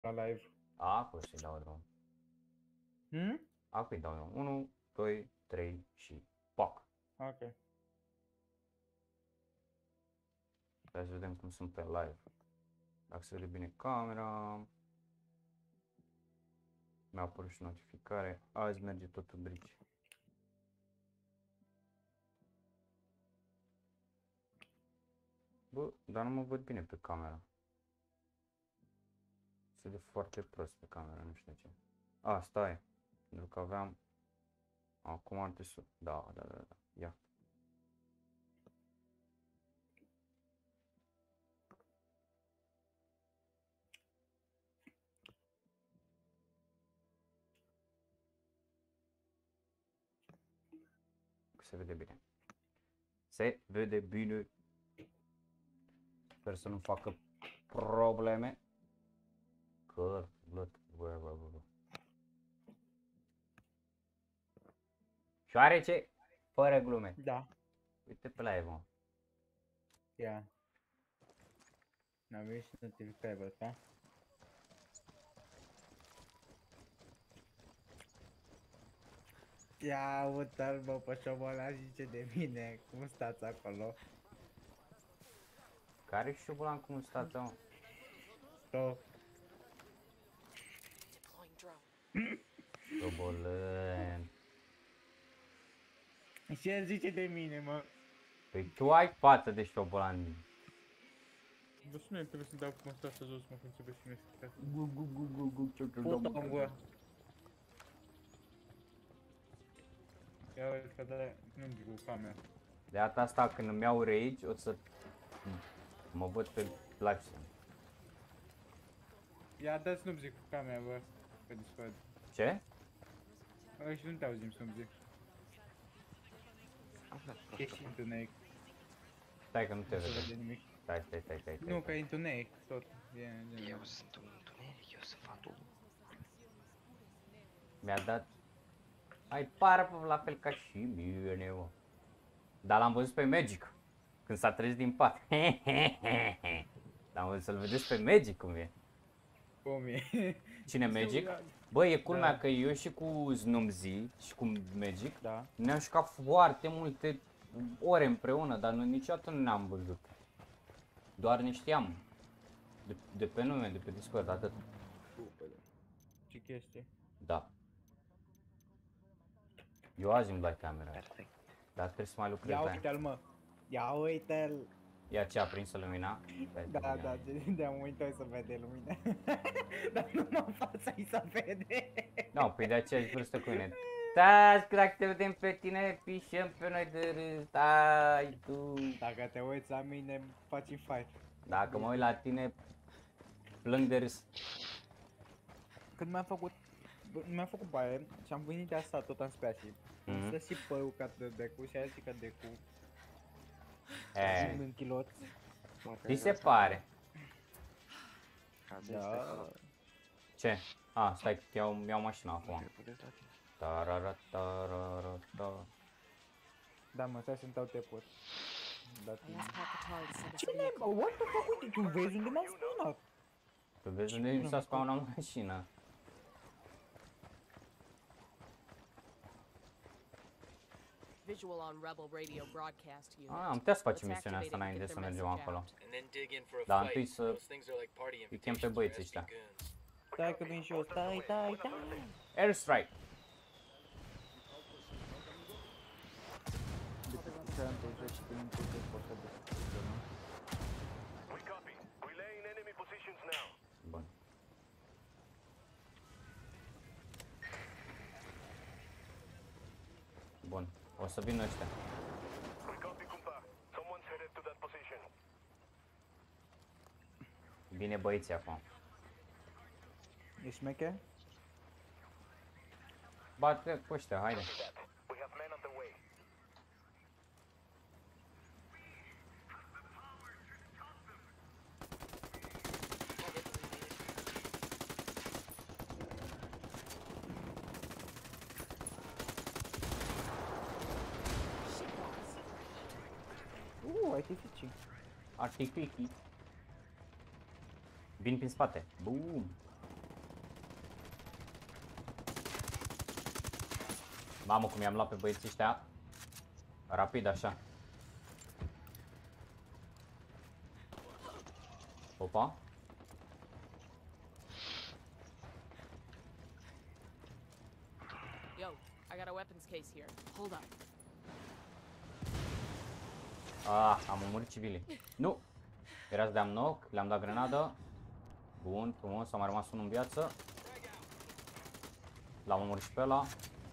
La live. Acum să-i dau drum. Acum îi dau eu. 1, 2, 3 și pac. Ok. Hai să vedem cum sunt pe live. Dacă se vede bine camera. Mi-a apărut și notificare. Azi merge tot în brici. Bă, dar nu mă văd bine pe camera. Se vede foarte prost pe camera, nu știu ce. A, stai. Pentru că aveam... Acum ar trebui să... Da. Ia. Se vede bine. Se vede bine. Sper să nu facă probleme. Bă. Șoarece, fără glume. Da. Uite pe live, mă. Ia. N-am venit și notificare ăsta. Ia uite-l bă pe șobolan zice de mine, cum stați acolo? Care șobolan cum stați, mă? Stop. Șobolan. Ce el zice de mine, mă? Păi tu ai față de șobolan. Bă, și nu trebuie să dau cum asta să jos, mă, când trebuie să ne scrie. Foto în gură. Ia uite că de nu zic cu camera. De data asta când îmi iau rage o să mă văd pe livestream. Ia dă-ți nu zic cu camera, bă, pe Discord. Ce? Și nu te auzim să-mi zic. E și întuneric. Stai că nu te Nu se vede. vede nimic. Stai. Nu, că e întuneric, tot. Eu sunt un întuneric, eu sunt fatul. Mi-a dat... Ai pară la fel ca și mine, mă. Dar l-am văzut pe Magic. Când s-a trezit din pat. L-am văzut să-l vedeți pe Magic cum e. Cum e? Cine Magic? Bă, e culmea că eu și cu Snumzi și cu Magic Da. ne-am jucat foarte multe ore împreună, dar niciodată nu ne-am văzut. Doar ne știam. De pe nume, de pe Discord, atât. Ce chestie? Da. Eu azi îmi dai camera. Perfect. Dar trebuie să mai lucrez Ia pe aia. uite-l, mă. Ia uite-l. Ia ce a prins lumina? Da, de-am uitat să vede lumina. Dar nu mă fața să vede. Nu, păi de aceeași vârstă cu mine. Stai, că dacă te vedem pe tine, pișăm pe noi de râs, stai tu. Dacă te uiți la mine, faci fight. Dacă mă uit la tine, plâng de râs. Când mi-am făcut baie și am venit de asta tot am spus și îmi stă și părul ca de decu și aia zic că decu. Sunt în kilot. Ți se pare? Da. Ce? A, stai că iau mașina acum. Da, mă, stai să-mi dau tepuri. Cine, bă? What the fuck? Uite, tu vezi unde m-am spawnat? Tu vezi unde mi s-a spawnat mașina? Visual on Rebel Radio broadcast unit. Am putea să facem misiunea asta înainte să mergem acolo. Dar întâi să îi chem pe băieții ăștia. Stai că vin și eu, stai. Airstrike! Bun. Bun, o să vină ăștia. Bine băieții acum. E șmecher? Bate pe ăștia, haide. Artificii. Artificii. Vin prin spate. Boom. Mamă, cum i-am luat pe băieții ăștia. Rapid, așa. Opa. Yo, I got a weapons case here. Hold up. Ah, am omorât civilii. Nu! Era să dea-mi knock, le-am dat grenadă. Bun, frumos, a mai rămas unul în viață. L-am omorât și pe ăla.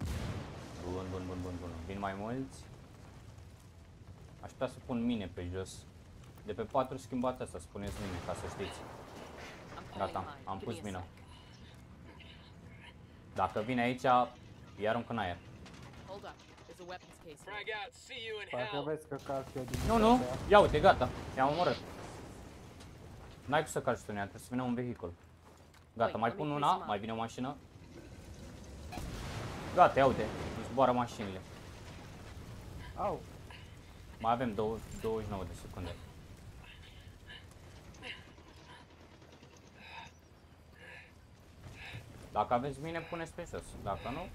Bun. Vin mai mulți. Aș putea să pun mine pe jos. De pe 4 schimbat asta, spuneți mine, ca să știți. Gata, am pus mina. Dacă vine aici, îi arunc în aer. Hold up. There's a weapons case here. Frag out. See you in Parcă hell. vezi că calc eu din Nu, partea aia. ia uite, gata, i-am omorât. N-ai cum să calci tu în ea, trebuie să vină un vehicul. Gata, mai pun una, mai vine o mașină. Gata, ia uite, îmi zboară mașinile. Au, Mai avem 29 de secunde. Dacă aveți mine, puneți pe jos. Dacă nu,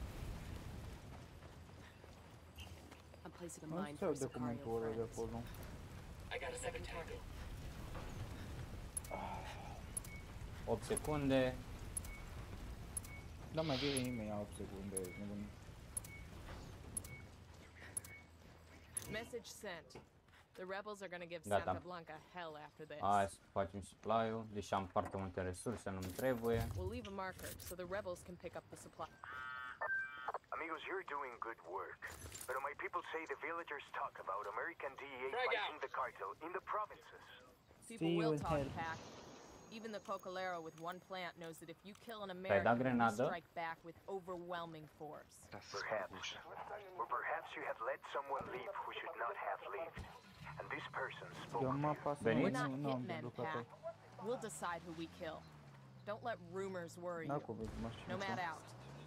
I'm placing a nu mine știu for documentul Sicario ăla de friends. acolo. I got a second target. 8 secunde. Da, mai vine nimeni, ia 8 secunde. nebun. Message sent. The rebels are gonna give Gata. Santa Blanca hell after this. Hai să facem supply-ul, deși am foarte multe resurse, nu-mi trebuie. We'll leave a marker so the rebels can pick up the supply. Amigos, you're doing good work. But my people say the villagers talk about American DEA Frag fighting out. the cartel in the provinces. People See you will in talk, hell. Pac. Even the Cocolero with one plant knows that if you kill an dat American, we grenadă? strike back with overwhelming force. Da, să scot Perhaps. ușa. Or perhaps you have let someone leave who should not have lived. And this person spoke Eu of mă you. apasă, Veniți? We're not nu am hitmen, deblocat. Pac. We'll decide who we kill. Don't let rumors worry Da, you. cu vezi mașina. Nomad out.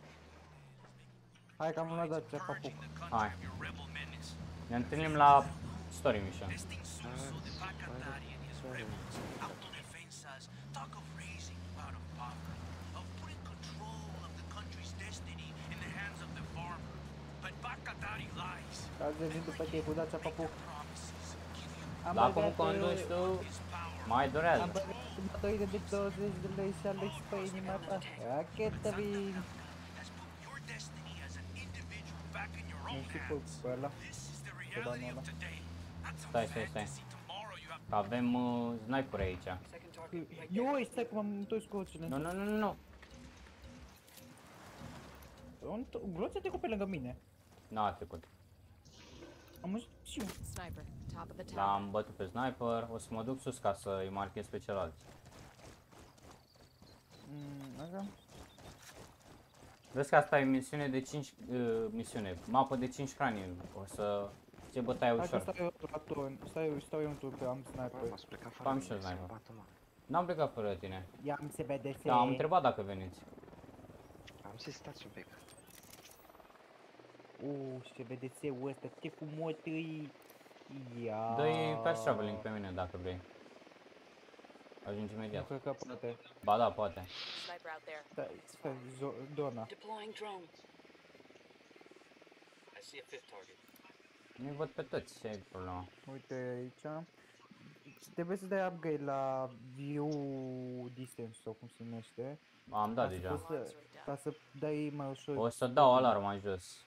Hai că am luat dat ce fac. Hai. Ne întâlnim la story mission. Autodefensas talk of raising out of poverty, of putting control of the country's destiny in the hands of the farmer. But Bakatari lies. Azi vin după tine cu dat ce fac. Promises give you La cum conduci tu, mai Am durează. băgat jumătate de 20 de lei și alex pe inima ta. Rachetă vin. has put your destiny as an individual back in your Nu own știu hands. pe ăla. This is the reality of today. Not some Stai. fantasy tomorrow you have. Că avem sniper aici. Eu, stai că m-am întors cu ocile. Nu. Gloția te cu pe lângă mine. N-a trecut. Am auzit și eu. Sniper, top of the tower. L-am bătut pe sniper, o să mă duc sus ca să-i marchez pe celălalt. Așa. Vezi că asta e misiune de 5, mapă de 5 crani, o să fie bătaie Hai că ușor. stau eu la turn. Stau eu în turn că am sniper. Mă, să pleca afară. Am și eu să mă sniper. bată, mă. N-am plecat fără tine. Ia mi se vede se. Da, am întrebat dacă veniți. Am zis, stați un pic. Se vede se-ul ăsta, ce frumos îi. Ia. Dă-i fast traveling pe mine dacă vrei. Ajungi Nu imediat. cred că poate. Ba da, poate. Sniper out there. Stai, Dona. Deploying drone. I see a fifth target. Nu-i văd pe toți, ce e problema. Uite aici. Trebuie să dai upgrade la view distance sau cum se numește. Am dat Ca să deja. poți să- Ca să dai mai ușor. O să dau alarma jos.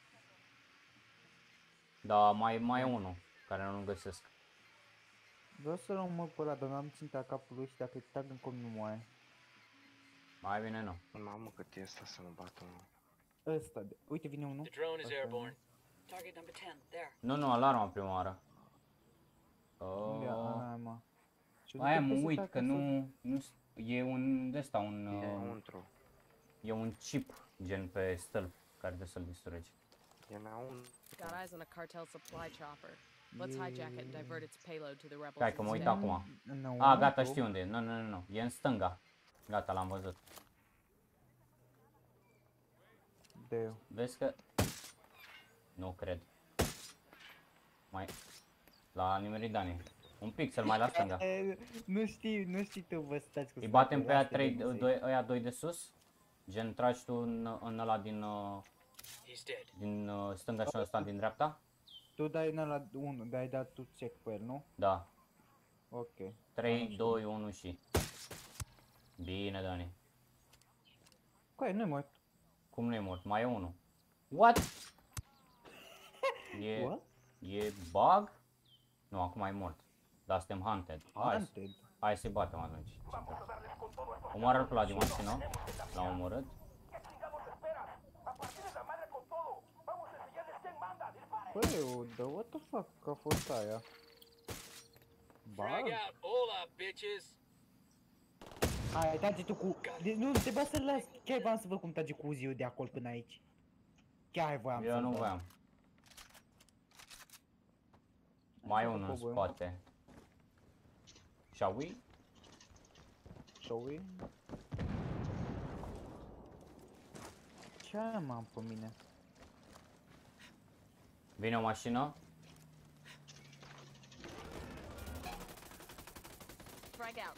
Da, mai e unul care nu-l găsesc. Vreau să-l omor pe ăla, dar n-am ținta capului și dacă îi tag în cop nu moare. Mai bine nu. Mamă, cât e asta să mă bată, mă. Ăsta, uite vine unul. The drone is Asta e. airborne. Target number 10. There. Nu, alarma prima oară. Ia, Oh. alarma. Și uite Aia pe mă se uit tacă că să- nu e un de-ăsta, E un chip gen pe stealth care trebuie să-l distrugi. E înăuntru. Got eyes on a cartel supply chopper. Let's hijack it and divert its payload to the rebels. Hai că mă uit instead. acum. Înăuntru. A, gata, știu unde e. Nu. E în stânga. Gata, l-am văzut. De Vezi că... Nu cred. Mai... La nimeridanie. Un pixel mai la stânga. Nu știi tu, vă stați cu Îi batem pe sniper, aia asta e 3, de ăia 2 de sus. Gen tragi tu în ăla din He's dead. Din stânga și ăsta din dreapta? Tu dai în ăla 1, dai dat tu check pe el, nu? Da. Ok. 3, 2, 1 și... Bine, Dani. Coaie, nu-i mort. Cum nu e mort? Mai e unul. What? What? E bug? Nu, acum e mort. Dar suntem hunted. Hunted? Hai să-i batem atunci. Omoară-l pe ăla din mașină. L-am omorât. Băi, what the fuck a fost aia? Frag Bug? out Ola, bitches. Hai, trage tu cu... Deci nu, trebuia să-l las. Chiar voiam să văd cum trage cu Uzi-ul de acolo până aici. Chiar voiam Eu să-l nu văd. voiam. Mai să unul în făcut, bă. spate. Shall we? Shall we? Ce am pe mine? Vine o mașină. Frag out.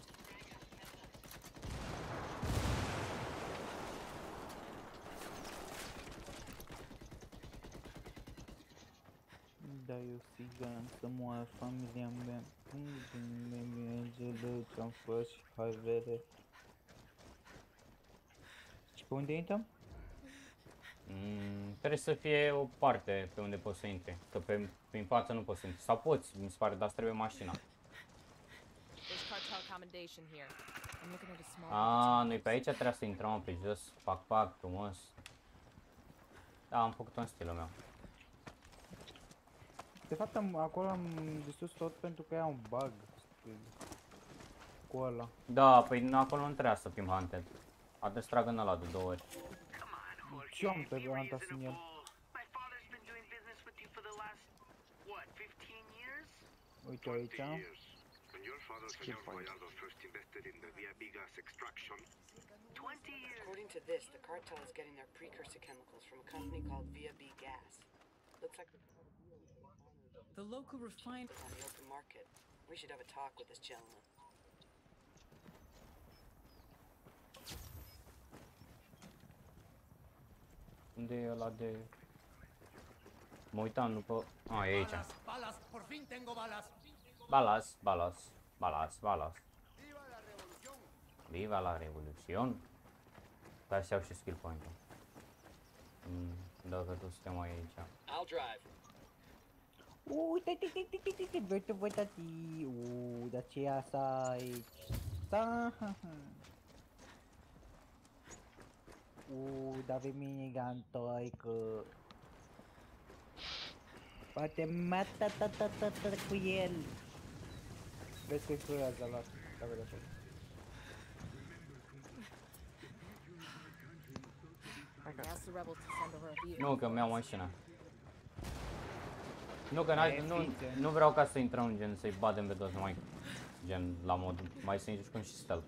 Da, eu sigan să moară familia mea. Ce-am fost și hai vede. Și pe unde intrăm? Trebuie să fie o parte pe unde poți să intri. Că prin față nu poți să intri. Sau poți, mi se pare, dar îți trebuie mașina. There's cartel commendation here. I'm looking at a small. Noi pe aici trebuie să intrăm pe jos. Pac, frumos. Da, am făcut-o în stilul meu. De fapt, acolo am distrus tot pentru că era un bug. Cu ăla. Da, păi acolo nu trebuia să fim hunted. A trebuit să tragă în ăla de 2 ori. Și eu am antas în el. My father's been doing business with you for the last, what, 15 years? Uite aici. When your father Senor Gallardo first invested in the Via Bigas extraction, 20 years. According to this, the cartel is getting their precursor chemicals from a company called Via B Gas. Looks like The local refined. on the open market. We should have a talk with this gentleman. Unde e ăla de... Mă uitam după... A, e aici. Balas, por fin tengo balas. Balas. Viva la revolución. Dar să iau și skill point-ul. Dacă tu suntem aici. I'll drive. Uite, voi tati. Dar ce e asta aici? Da. Dar avem minigun că... Poate mata cu el. Vezi că explorează la tabela așa. Ask the rebels to send over a vehicle. Nu, că mi-au mașina. Nu, că nu vreau ca să intrăm gen să-i batem pe toți numai gen la mod mai să jucăm și stealth.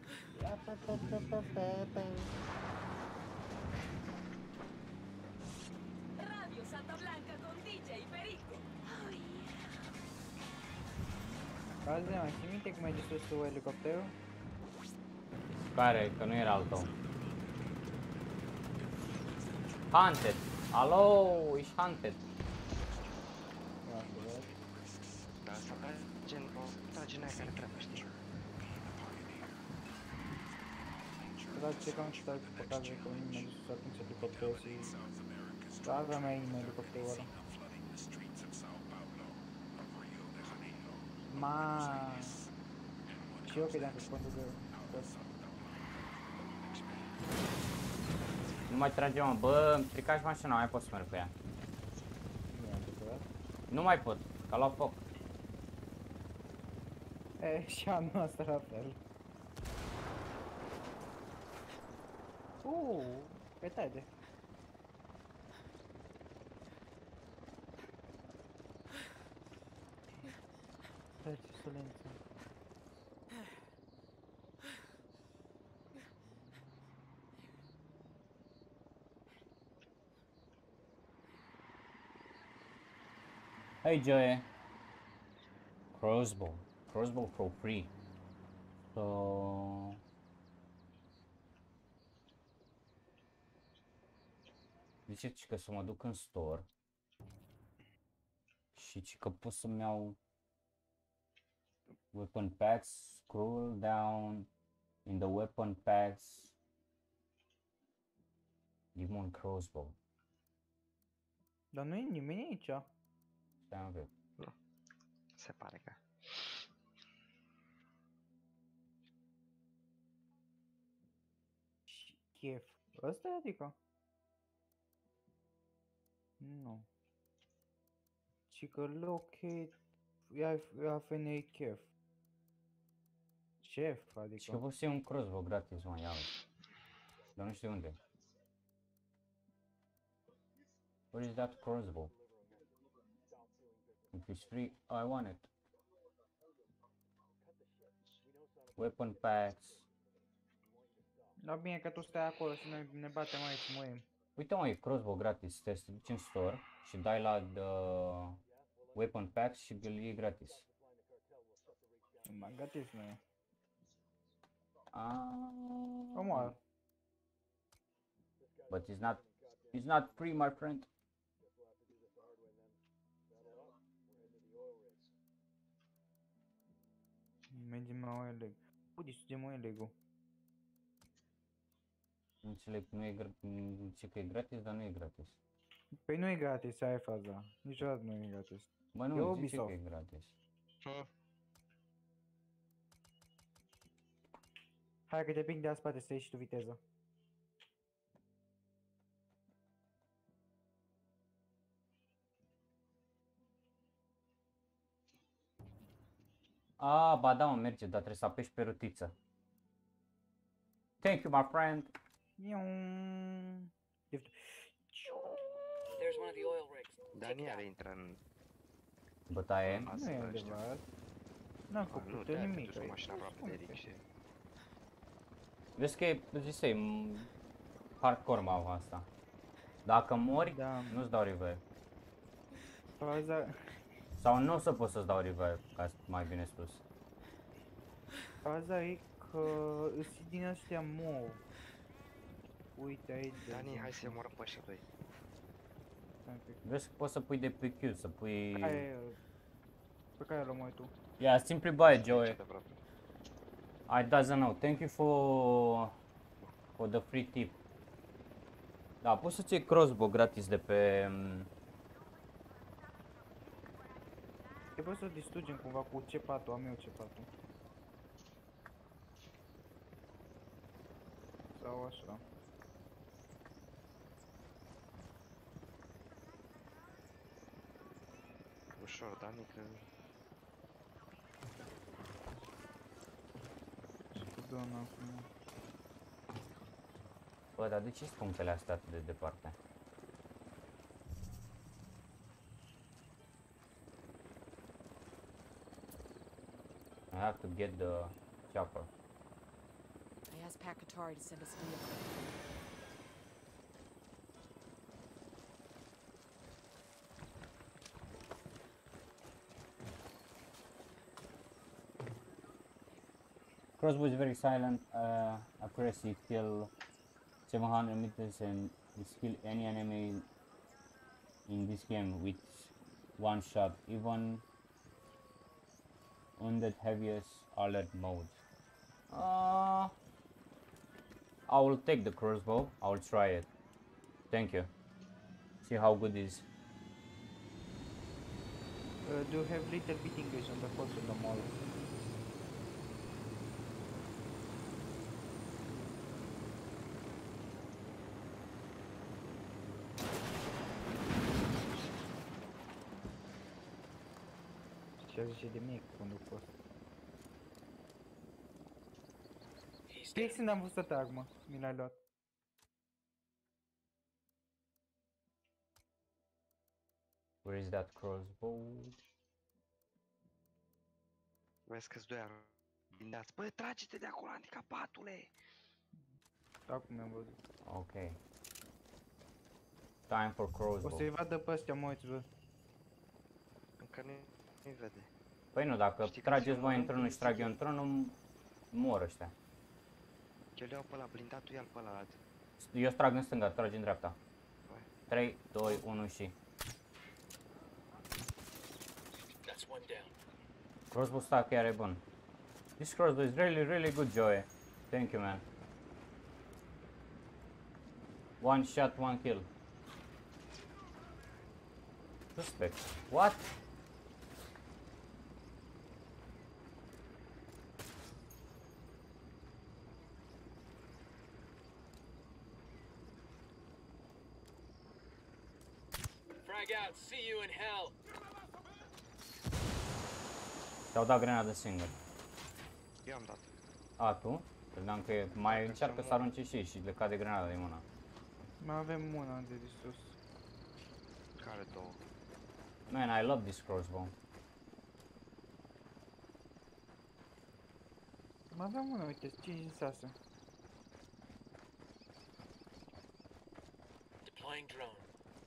Radio Santa Blanca con DJ Perico. Azi mai ții minte cum ai distrus tu elicopterul? Care? Că nu era al tău. Hunted! Alo, ești hunted! Ia să văd. Da, asta trage în aia care trebuie, știi? Dar ce cam și tare pe care că mi-a distrus atunci elicopterul și... Da, aveam mai inimă elicopterul ăla. Și eu credeam că contul de... Nu mai trage, mă, bă, îmi stricași mașina, nu mai pot să merg pe ea. Nu i-am bucurat. Nu mai pot, că a luat foc. E, și a noastră la fel. Pe tade. Ce solență. Hey Joey. Crossbow for free. So Zice că să mă duc în store. Și că pot să-mi iau weapon packs, scroll down in the weapon packs. Give me un crossbow. Dar nu e nimeni aici. Stai un pic. Se pare că... Chef. Ăsta e adică? Nu. Și că locate... Ia FNA chef. Chef, Și că adică. pot să iau un crossbow gratis, mă, ia uite. Dar nu știu unde. Where is that crossbow? If it's free, I want it. Weapon packs. Da, bine că tu stai acolo și noi ne batem aici, murim. Uite, mă, e crossbow gratis. Te duci în store și dai la the weapon packs și îl iei gratis. Mai gratis nu e. Ah. Omoară. But it's not free, my friend. Mergem la oil leg. Păi, distrugem oil leg-ul. Înțeleg, nu e zice că e gratis, dar nu e gratis. Păi nu e gratis, aia e faza. Niciodată nu e gratis. Bă, E nu, zice Ubisoft. că e gratis. Hai că te pic de-a spate să ieși tu viteză. Ah, ba da, mă, merge, dar trebuie să apeși pe rotiță. Thank you, my friend. There's one of the oil rigs. Dar nu are intră în... Bătaie. Nu e adevărat. N-am Nu, făcut te-ai nimic. dus cu mașina rapidă, Eric, și... Vezi că e, zisei, hardcore mapa asta. Dacă mori, Da. nu-ți dau revive. Faza... Sau nu o să pot să-ți dau revive, ca mai bine spus. Faza e că îți din ăștia mou. Uite aici. de Dani, hai exemplu. să-i omorăm pe ăștia doi. Stai un pic. Vezi că poți să pui de PQ, să pui... Care e? Pe care l-am mai tu? Yeah, simply buy it, Joey. Ce de aproape. I doesn't know. Thank you for the free tip. Da, poți să-ți iei crossbow gratis de pe... Trebuie să distrugem cumva cu C4, am eu C4. Sau așa. Ușor, Dani, că... Și cu doamna acum. Bă, dar de ce sunt punctele astea atât de departe? I have to get the chopper. I asked Pakatari to send us a vehicle. Crossbow is very silent, accuracy kill 700 meters and will kill any enemy in this game with one shot, even on the heaviest alert mode. I will take the crossbow, I will try it. Thank you. See how good it is. Do you have little bit English on the course in the mall? Ce zice de mine conductor? Fix când am văzut să trag, mă, mi l-ai luat. Where is that crossbow? Vezi că-s doi arundați. Bă, trage-te de acolo, handicapatule! Acum mi-am văzut. Ok. Time for O crossbow. să-i vadă pe ăstea, mă, uite, bă. Încă nu-i vede. Păi nu, dacă Știi că trageți ți-o voi mănâncă într-unul și trag eu într-unul, mor ăștia. Eu le iau pe ăla blindat, tu ia-l pe ăla alt. Eu trag în stânga, tragi în dreapta. 3, 2, 1 și... That's one down. Crossbow ăsta chiar e bun. This crossbow is really good, Joey. Thank you, man. One shot, one kill. Suspect. What? Frag out. See you in hell. Ți-au dat grenadă singur. Eu am dat. A, tu? Credeam că mai încearcă să arunce și ei și le cade grenada din mână. Mai avem una de sus. Care două? Man, I love this crossbow. Mai avem una, uite, 5 în 6. Deploying drone.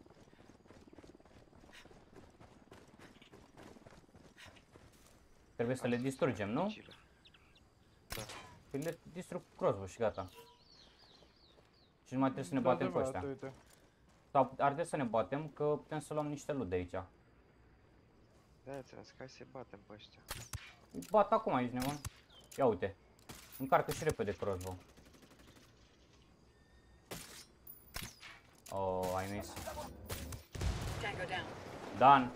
Trebuie să le distrugem, nu? Dificilă. Da. Păi le distrug cu crossbow și gata. Și nu mai trebuie să ne batem cu ăștia. Uite. Sau ar trebui să ne batem, că putem să luăm niște loot de aici. De-aia ți-am zis, hai să-i batem pe ăștia. Îi bat acum aici, nebun. Ia uite. Încarcă și repede crossbow. Oh, I miss. Tango down. Done.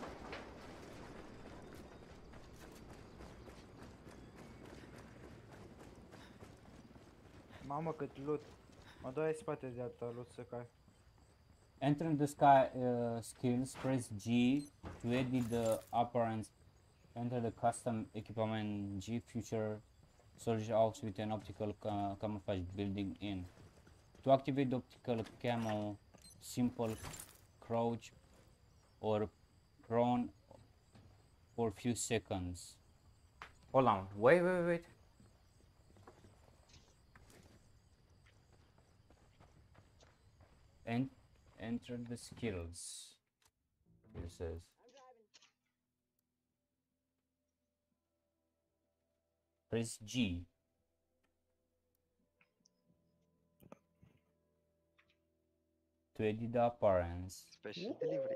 Mamă, cât loot. Mă doare spate de atâta loot să cai. Entering the sky skills, press G to edit the appearance. Enter the custom equipment G future soldier aux with an optical camouflage building in. To activate the optical camo, simple crouch or prone for few seconds. Hold on, wait. And enter the skills. It says. Press G. To edit the appearance. Special delivery.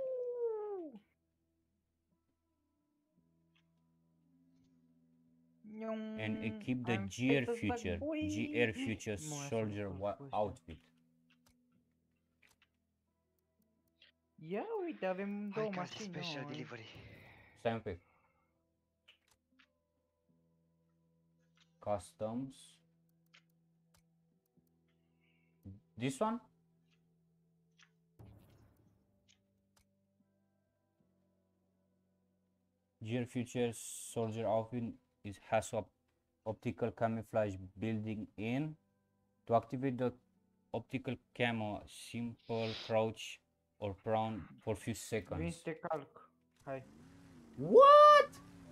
And equip the GR Future Soldier outfit. Ia uite, avem două Hai ca mașini. special nouă. delivery. Stai un pic. Customs. This one? GR Future Soldier outfit has optical camouflage building in. To activate the optical camo, simple crouch or prone for few Vin seconds. să te calc. Hai. What?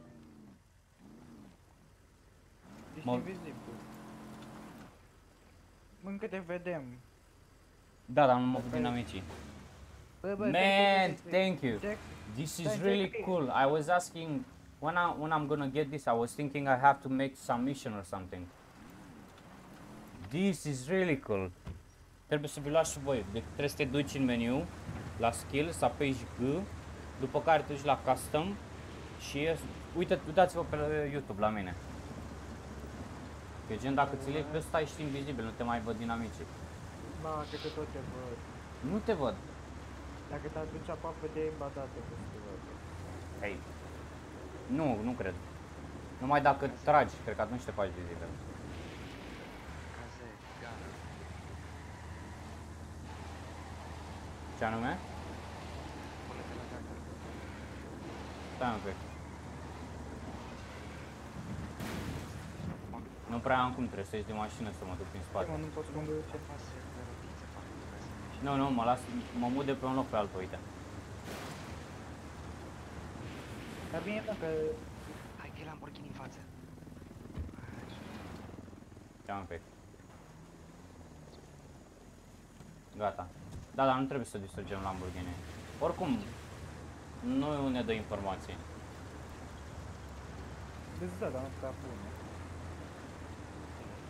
Ești Mă- invizibil. Încă te vedem. Da, dar nu mă văd dinamicii. Bă, Man, thank you. Check. This is Thank you. really cool. I was asking when I'm gonna get this. I was thinking I have to make some mission or something. This is really cool. Trebuie să vi luați și voi. Deci trebuie să te duci în meniu, la skill, să apeși G, după care te duci la custom și uitați-vă pe YouTube la mine. Că gen dacă ți le pe ăsta ești invizibil, nu te mai văd dinamicii. Ba, că tot te văd. Nu te văd. Dacă te aduci aproape de ei, ba da, te văd. Hei. Nu cred. Numai dacă tragi, cred că atunci te faci vizibil. Caze, gara. Ce anume? Pune-te la gaga. Stai un pic. Nu prea am cum, trebuie să ieși de mașină să mă duc prin spate. Mă, nu pot să mă duc. Ce faci de rotițe, parcă trebuie să mergi. Nu, mă mut de pe un loc pe altul, uite. Dar bine, mă, că... Hai că e Lamborghini în față. Ia un pic. Gata. Da, dar nu trebuie să distrugem Lamborghini. Oricum, nu ne dă informații. Deci da, dar nu prea bune.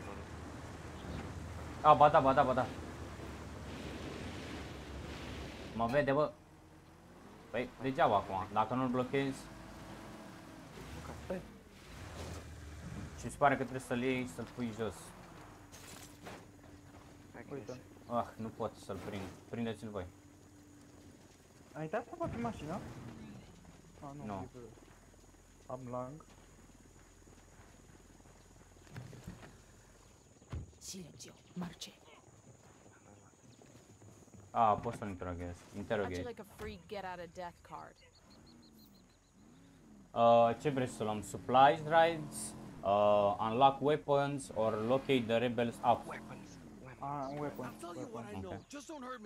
A, ba da. Mă vede, bă. Păi, degeaba acum. Dacă nu-l blochezi... Stai. Și se pare că trebuie să-l iei și să-l pui jos. Hai că Uite. iese. Ah, nu pot să-l prind. Prindeți-l voi. Ai dat apa pe mașină? Ah, nu. Nu. E pe... Am lang. Silenzio, marce. Ah, pot să-l interoghez. How'd you Interrogate. like a free get out of death card? Ce vrei să luăm? Supplies rides? Unlock weapons or locate the rebels up? Weapons. Ah, un weapon. I'll tell you what I know. Okay. Just don't hurt me.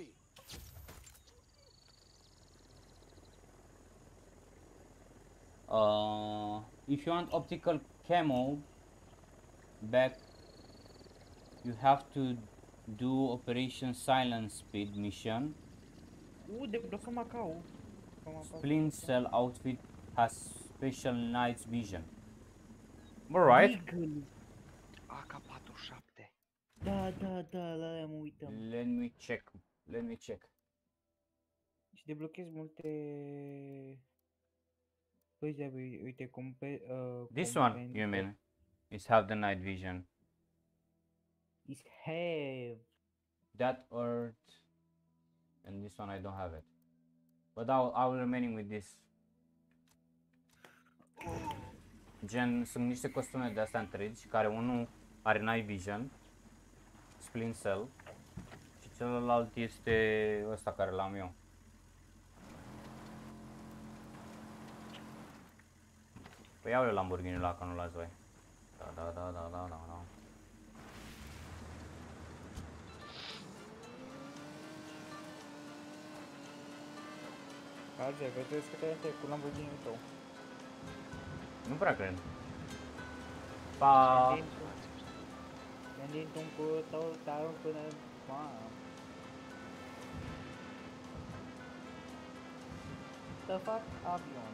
If you want optical camo back, you have to do Operation Silent Speed mission. Deblocăm Macau. Splint cell outfit has special night vision. Alright. AK-47. Da, la aia mă uităm. Let me check. Let me check. Și deblochez multe... Păi, da, uite, This one, you mean, is have the night vision. Is have. That Earth, and this one I don't have it. But I will remaining with this. Gen, sunt niște costume de astea întregi, care unul are night vision, splint cell, și celălalt este ăsta care l-am eu. Păi iau eu Lamborghini-ul ăla, că nu l-ați voi. Da. Arge, vedeți că te-ai cu Lamborghini-ul tău. Nu prea cred. Pa! Gândind un cu tău până... Wow. The fuck, avion.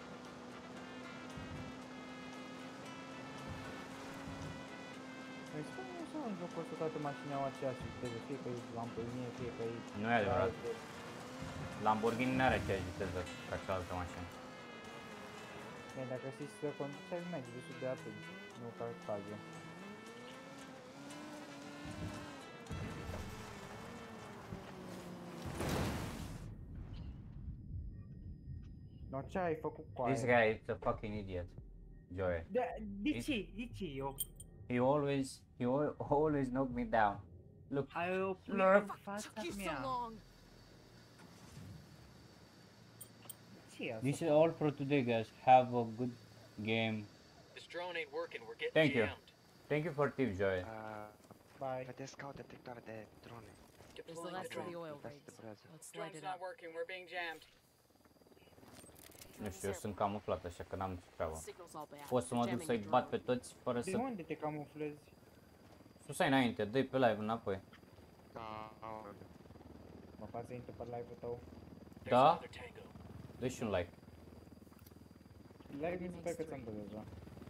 Păi spune nu în jocul ăsta toate mașinile au aceeași viteză, fie că e Lamborghini, fie că e... Nu e adevărat. Lamborghini nu are aceeași viteză ca cealaltă mașină. Bine, dacă știi să conduci, ai merge destul de atent, nu ca Octavia. No, ce ai făcut cu aia? This guy is a fucking idiot. Joey. De ce eu? He always knock me down. Look. Ai oprit Look. în fața Took you so mea. long. Ce e asta? This is all for today, guys. Have a good game. This drone ain't working. We're getting Thank you. jammed. Thank you for tip, Joey. Bye. Vedeți ca o detectoare de drone. There's the Deploying last the of the drone. oil That's rigs. the brother. Let's light Drone's it not up. working. We're being jammed. Nu știu, eu sunt camuflat așa că n-am nicio treabă. Signal's all bad. Pot să mă duc Jamming să-i the bat pe drone. toți fără De să... unde te camuflezi? Susai înainte, dă-i pe live înapoi. Mă fac să intru pe live-ul tău. There's Da? another tango. Dă și un like. Live mi se pare că ți-am dat deja.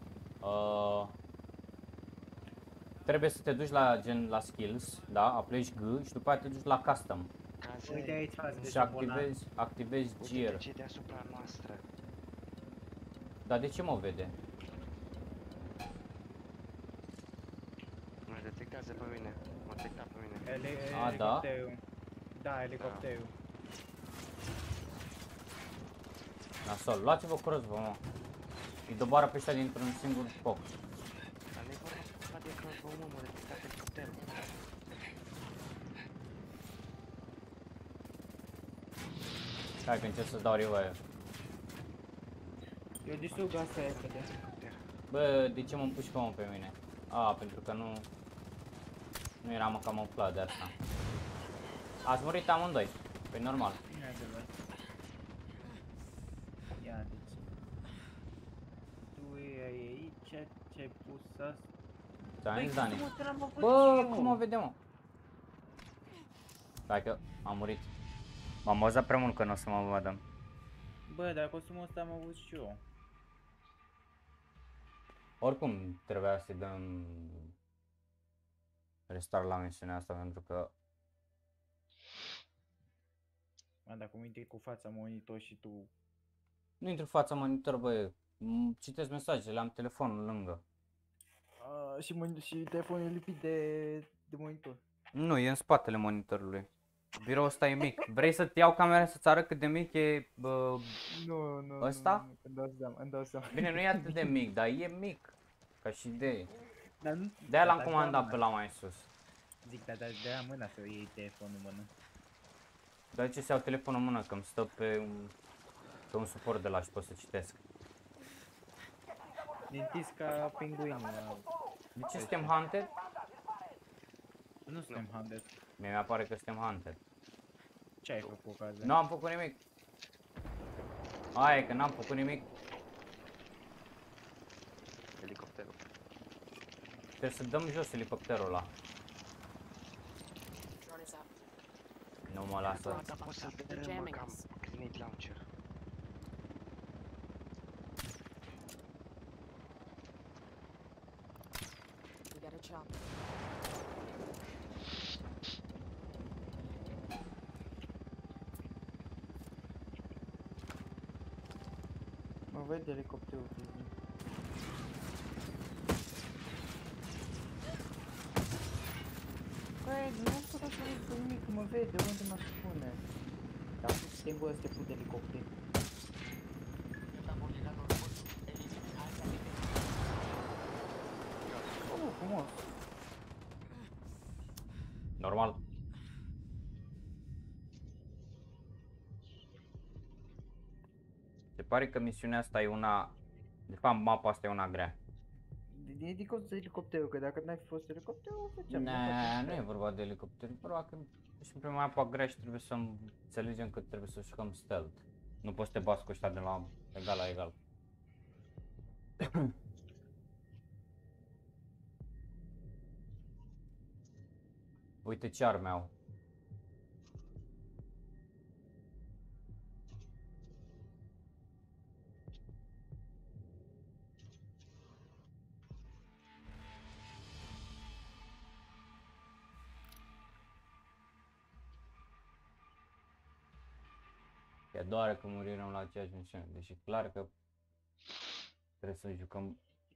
Trebuie să te duci la gen la skills, da? Apleci G și după aceea te duci la custom. Uite aici față de Și șobolan. activezi gear. Uite ce deasupra noastră. Dar de ce mă vede? Mă detectează pe mine. Mă detecta pe mine. A, da? Elicopterul. Da, elicopterul. Nasol, luați-vă curăț, vă, mă. Îi doboară pe ăștia dintr-un singur foc. Dar nu-i vorba de că mă detecta pe elicopterul. Hai că încerc să-ți dau revive. Eu distrug asta repede. Bă, de ce mă împuși pe mine? A, pentru că nu eram camuflat de asta. Ați murit amândoi. Păi normal. Nu e adevărat. Ia deci. Tu e aici, ce-ai pus asta? Ți-am zis, Dani. cum l-am avut Bă, eu? cum mă vedem, mă? Stai că am murit. M-am bazat prea mult că nu o să mă vadă. Bă, dar costumul ăsta am avut și eu. Oricum trebuia să-i dăm restart la misiunea asta pentru că Dacă mă intri cu fața monitor și tu... Nu intru în fața monitor, băie. Citesc mesajele, am telefonul lângă. Și telefonul e lipit de monitor. Nu, e în spatele monitorului. Biroul ăsta e mic. Vrei să-ți iau camera să-ți arăt cât de mic e Nu, ăsta? nu, îmi dau seama. Bine, nu e atât de mic, dar e mic. Ca și idee. Dar nu, De-aia l-am dar comandat dea pe la mai sus. Zic, dar de-aia mâna să iei telefonul în mână. Dar de ce să iau telefonul în mână? Că îmi stă pe un suport de la și pot să citesc. E întins ca pinguinul. De ce suntem hunted? Nu suntem hunted. Mie mi-apare că suntem hunted. Ce ai făcut ocazia? Nu am făcut nimic. Aia e că n-am făcut nimic. Elicopterul. Trebuie să dăm jos elicopterul ăla. Drone is up. Nu mă lasă. Dar poți să-l dărâmă cam grenade launcher. We got a chopper. Mă vede elicopterul. Băi, nu pot să văd nimic, mă vede, unde mă spune. Dar singurul ăsta put de elicopter. Oh, frumos. Normal. Se pare că misiunea asta e una... De fapt, mapa asta e una grea. Ridică elicopterul, că dacă n-ai fi fost elicopterul, făceam. Nu e vorba de elicopter, vorba că și în prima mapa grea și trebuie să înțelegem că trebuie să jucăm stealth. Nu poți să te bați cu ăștia de la egal la egal. Uite ce arme au. E doare că murirăm la aceeași misiune, deci e clar că trebuie să jucăm.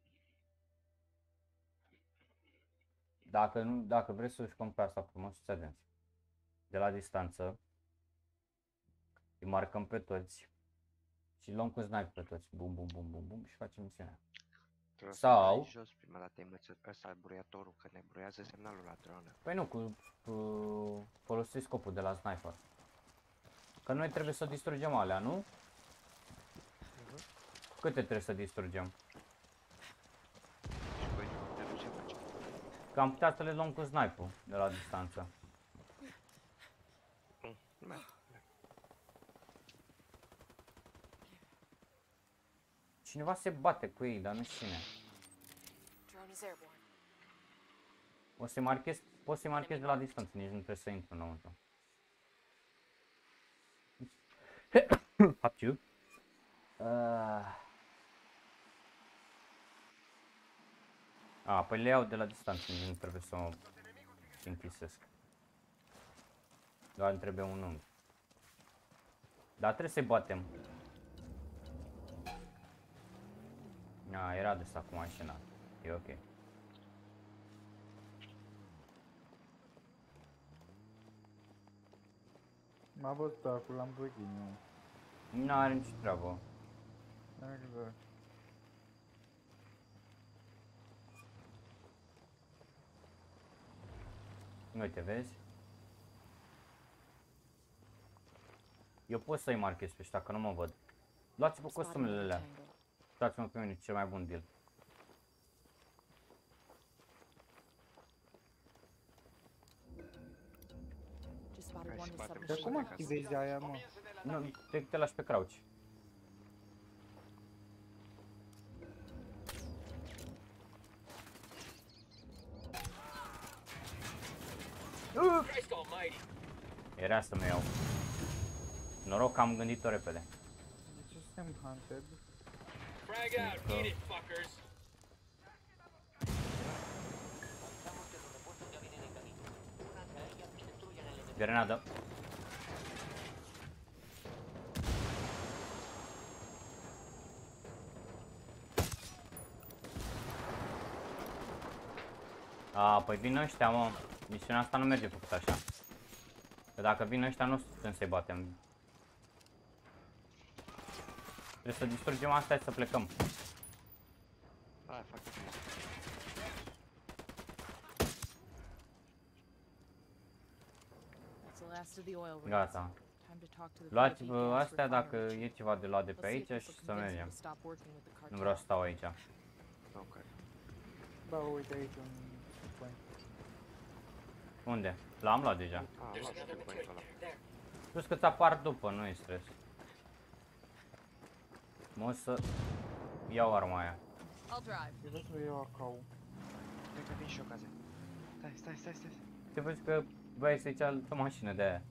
Dacă vrei să jucăm pe asta frumos, fiți atenți. De la distanță îi marcăm pe toți și luăm cu sniper pe toți. Bum bum bum bum bum și facem misiunea. Trebuie Sau- să dai jos prima dată ăsta buruiatorul, că ne buruiază semnalul la dronă. Păi nu, cu folosiți scopul de la sniper. Că noi trebuie să distrugem alea, nu? Câte trebuie să distrugem? Și cu elicopterul ce facem? Că am putea să le luăm cu sniper de la distanță. Cineva se bate cu ei, dar nu știu cine. Drone is airborne. Poți să-i marchezi de la distanță, nici nu trebuie să intru înăuntru. Fuck you. Păi le iau de la distanță, nici nu trebuie să mă închisesc. Doar îmi trebuie un unghi. Dar trebuie să-i batem. Era de asta cu mașina. E ok. M-a văzut cu Lamborghini. Nu are nicio treabă. Uite, vezi? Eu pot să-i marchez pe ăștia, că nu mă văd. Luați-vă costumele alea. Dați-mă pe mine, cel mai bun deal. Just spotted one in Dar Dar cum submachine. activezi aia, mă? Nu, te lași pe crouch. Christ almighty. Era să mă iau. Noroc că am gândit-o repede. De ce suntem hunted? Frag out, eat it, fuckers. Grenadă. A, păi vin ăștia, mă. Misiunea asta nu merge făcut așa. Că dacă vin ăștia nu putem să-i batem. Trebuie să distrugem asta și să plecăm. Hai, fac. That's the last of the oil rigs. Gata. Time to talk to the Luați VAB gas astea dacă refinery e chief. ceva de luat de pe Let's see aici if și this will să convince him mergem. to stop working with the Nu vreau cartel. să stau aici. Ok. Da, uite aici un point. Unde? L-am luat deja. Am There's luat another și point ăla. there. Plus că ți apar după, nu e stres. Mă o să iau arma aia. I'll drive. Eu vreau să iau acau. Cred că vin și ocazia. Stai. Te vezi că băi să-i cea altă mașină de aia.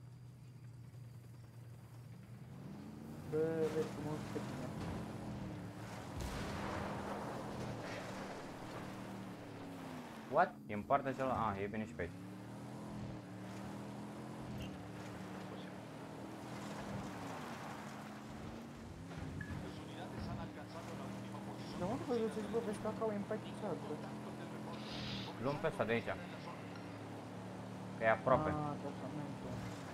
Bă, vezi cum o pe tine. What? E în partea cealaltă? Ah, e bine și pe aici. Dar unde vă duceți, bă, vezi că acau e în partea cealaltă. Luăm pe ăsta de aici. Că e aproape. Ah, tratamentul.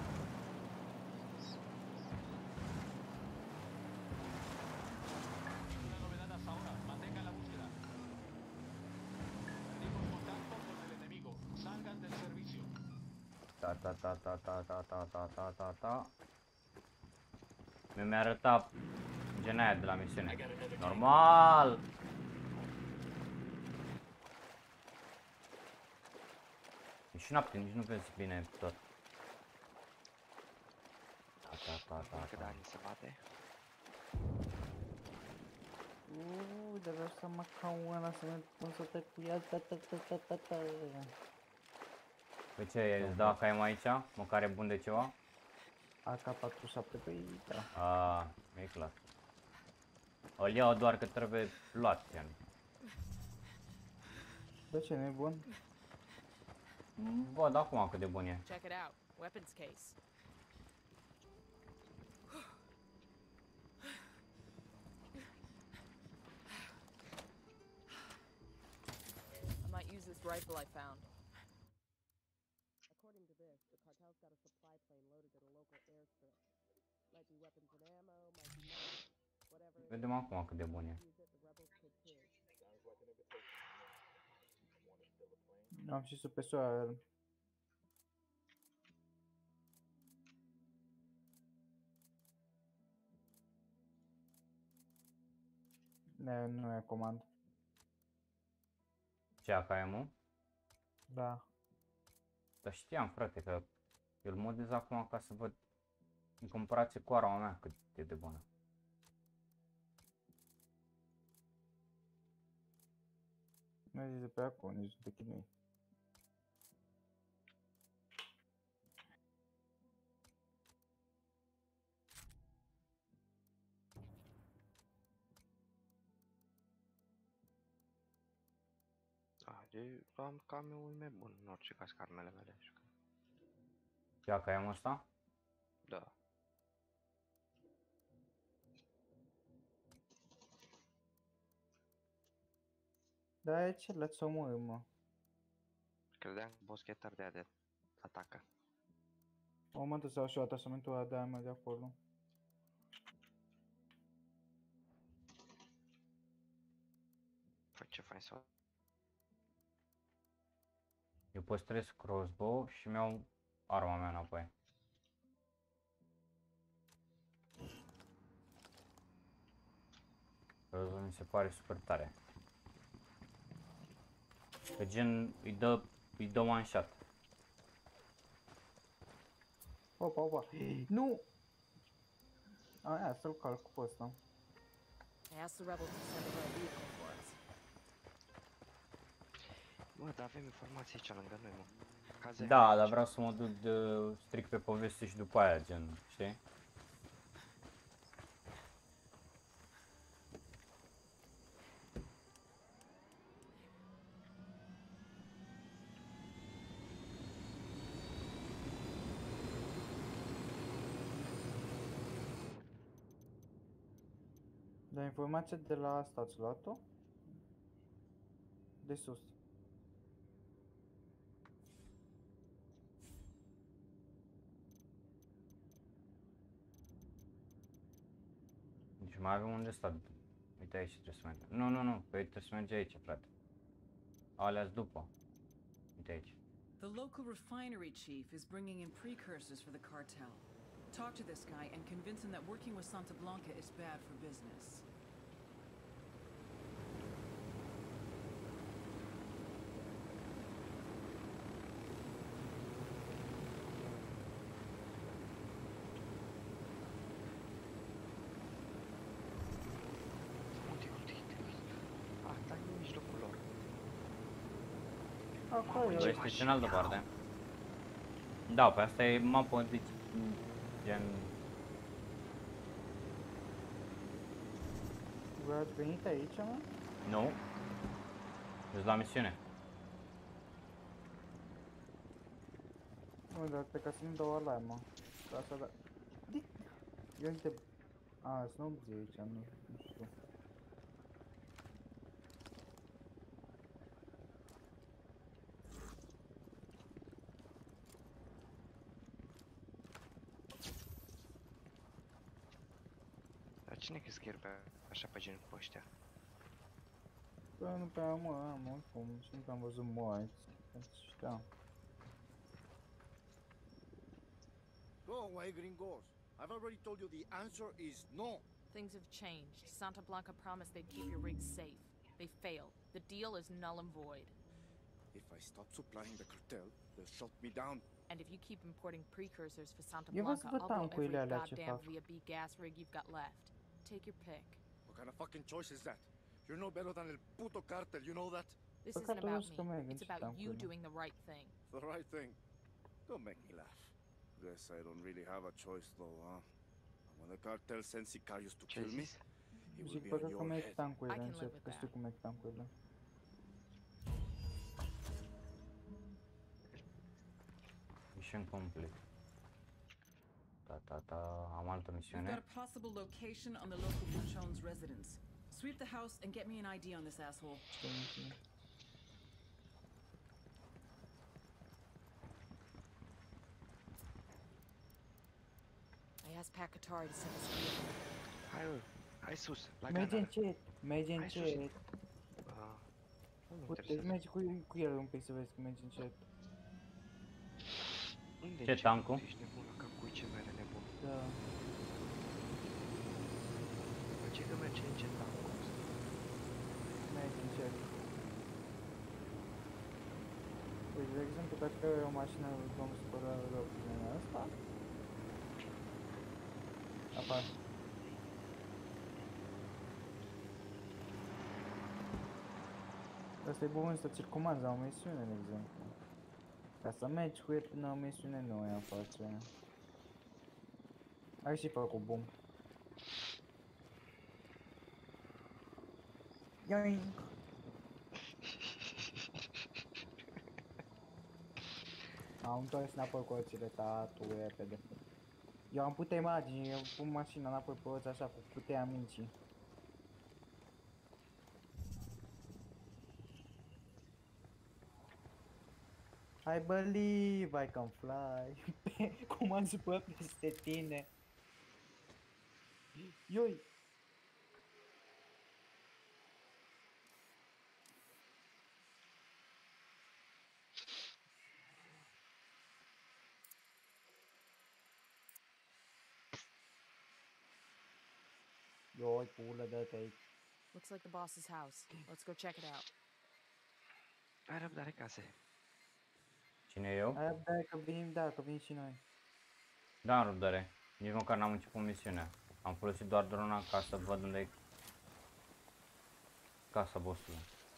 Ta. Mi-a arătat gena aia de la misiune. Normal! E și noapte, nici nu vezi bine tot. Că Dani se bate. Dar vreau să mă ca ăla să merg până să trec cu ea, Pe ce, îți dau AK-ul aici? Măcar e bun de ceva? AK-47, păi da. Aaa, e clar. Îl iau doar că trebuie luat, gen. De ce, nu e bun? Văd acum cât de bun e. Check it out. Weapons case. I might use this rifle I found. According to this, the cartel's got a supply plane loaded at a local airstrip. Might be weapons and ammo, might be money. Whatever it is, Vedem acum cât de bun e. use it, the rebels could too. Am și supresoare. Ne, nu e comand. Ce AK-ul? Da. Dar știam, frate, că eu îl modez acum ca să văd în comparație cu arma mea cât e de bună. Nu e de pe acolo, nici de chinui. Am camionul mai bun în orice caz ca armele mele. Ce AK-ul ăsta? Da. Da, e ce le-ți omorâ, mă. Credeam că boschetar de aia de atacă. O mă să și atasamentul ăla de armă de acolo. Fă ce fain să... Eu păstrez crossbow și mi-au arma mea înapoi. Crossbow mi se pare super tare. Că gen îi dă one shot. Opa. Nu! Aia, să-l calc cu ăsta. I asked the rebels to send over a vehicle for us. Mă, dar avem informații aici lângă noi, mă. Caze Da, dar vreau să mă duc strict pe poveste și după aia, gen, știi? Dar informația de la asta ați luat-o? De sus. Deci mai avem unde sta. Uite aici trebuie să mergem. Nu, păi trebuie să mergem aici, frate. Alea-s după. Uite aici. The local refinery chief is bringing in precursors for the cartel. Talk to this guy and convince him that working with Santa Blanca is bad for business. Asta e în mijlocul lor. Acolo Bă, e. este și în altă parte. Da, pe asta e mapă, deci, gen... Voi ați venit aici, mă? Nu. Deci la misiune. Nu, dar pe ca să nu dau alarmă. Ca asta da... Eu uite... A, sunt 80 aici, nu știu. Dar cine crezi că e așa pe gen cu ăștia? Bă, nu prea am oricum, și nu prea am văzut morți. Știam. Go away, gringos. I've already told you the answer is no. Things have changed. Santa Blanca promised they'd keep your rigs safe. They failed. The deal is null and void. If I stop supplying the cartel, they'll shut me down. And if you keep importing precursors for Santa Eu vreau să Blanca, văd I'll blow every tancurile alea ce goddamn fac. VB gas rig you've got left. Take your pick. What kind of fucking choice is that? You're no better than el puto cartel, you know that? This Păcat isn't about totuși că merg me. It's niște about you tancurile. doing the right thing. The right thing. Don't make me laugh. Guess I don't really have a choice though, huh? And when the cartel sends sicarios to kill me, it will Zic, be on păcat că your merg head. tancurile, I can încep, live with că știu that. cum merg tancurile. Mission complete. Am altă We've misiune. got a possible location on the local Buchon's residence. Sweep the house and get me an ID on this asshole. Știu misiune. I asked Pat Katari to send us a vehicle. Hai, hai sus, la Merge ganar. încet, merge Hai sus. încet. Nu mă Uite, interesează. mergi cu el un pic să vezi că merge încet. Unde Ce încep? tancul? Tu ești nebun la cap, cu ce mere nebun. Da. Ce că merge încet tancul ăsta? Merge încet. Deci, de exemplu, dacă e o mașină vom spăra rău prin asta, apar. Asta e bun să circumanzi la o misiune, de exemplu. Ca să mergi cu el până la o misiune nu e face. Ai și făcut bun. Yoink! Am întors înapoi coțile, tatu, repede. Eu am putut imagini, eu pun mașina înapoi pe oți așa, cu puterea mincii. I believe I can fly. Cum am supărat peste tine. Ioi! Ioi, pulă, dă-te aici. Looks like the boss's house. Let's go check it out. Ai răbdare, case. Cine e eu? Ai răbdare că vin, da, că vin și noi. Da, am răbdare. Nici măcar n-am început misiunea. Am folosit doar drona ca să văd unde e casa bossului.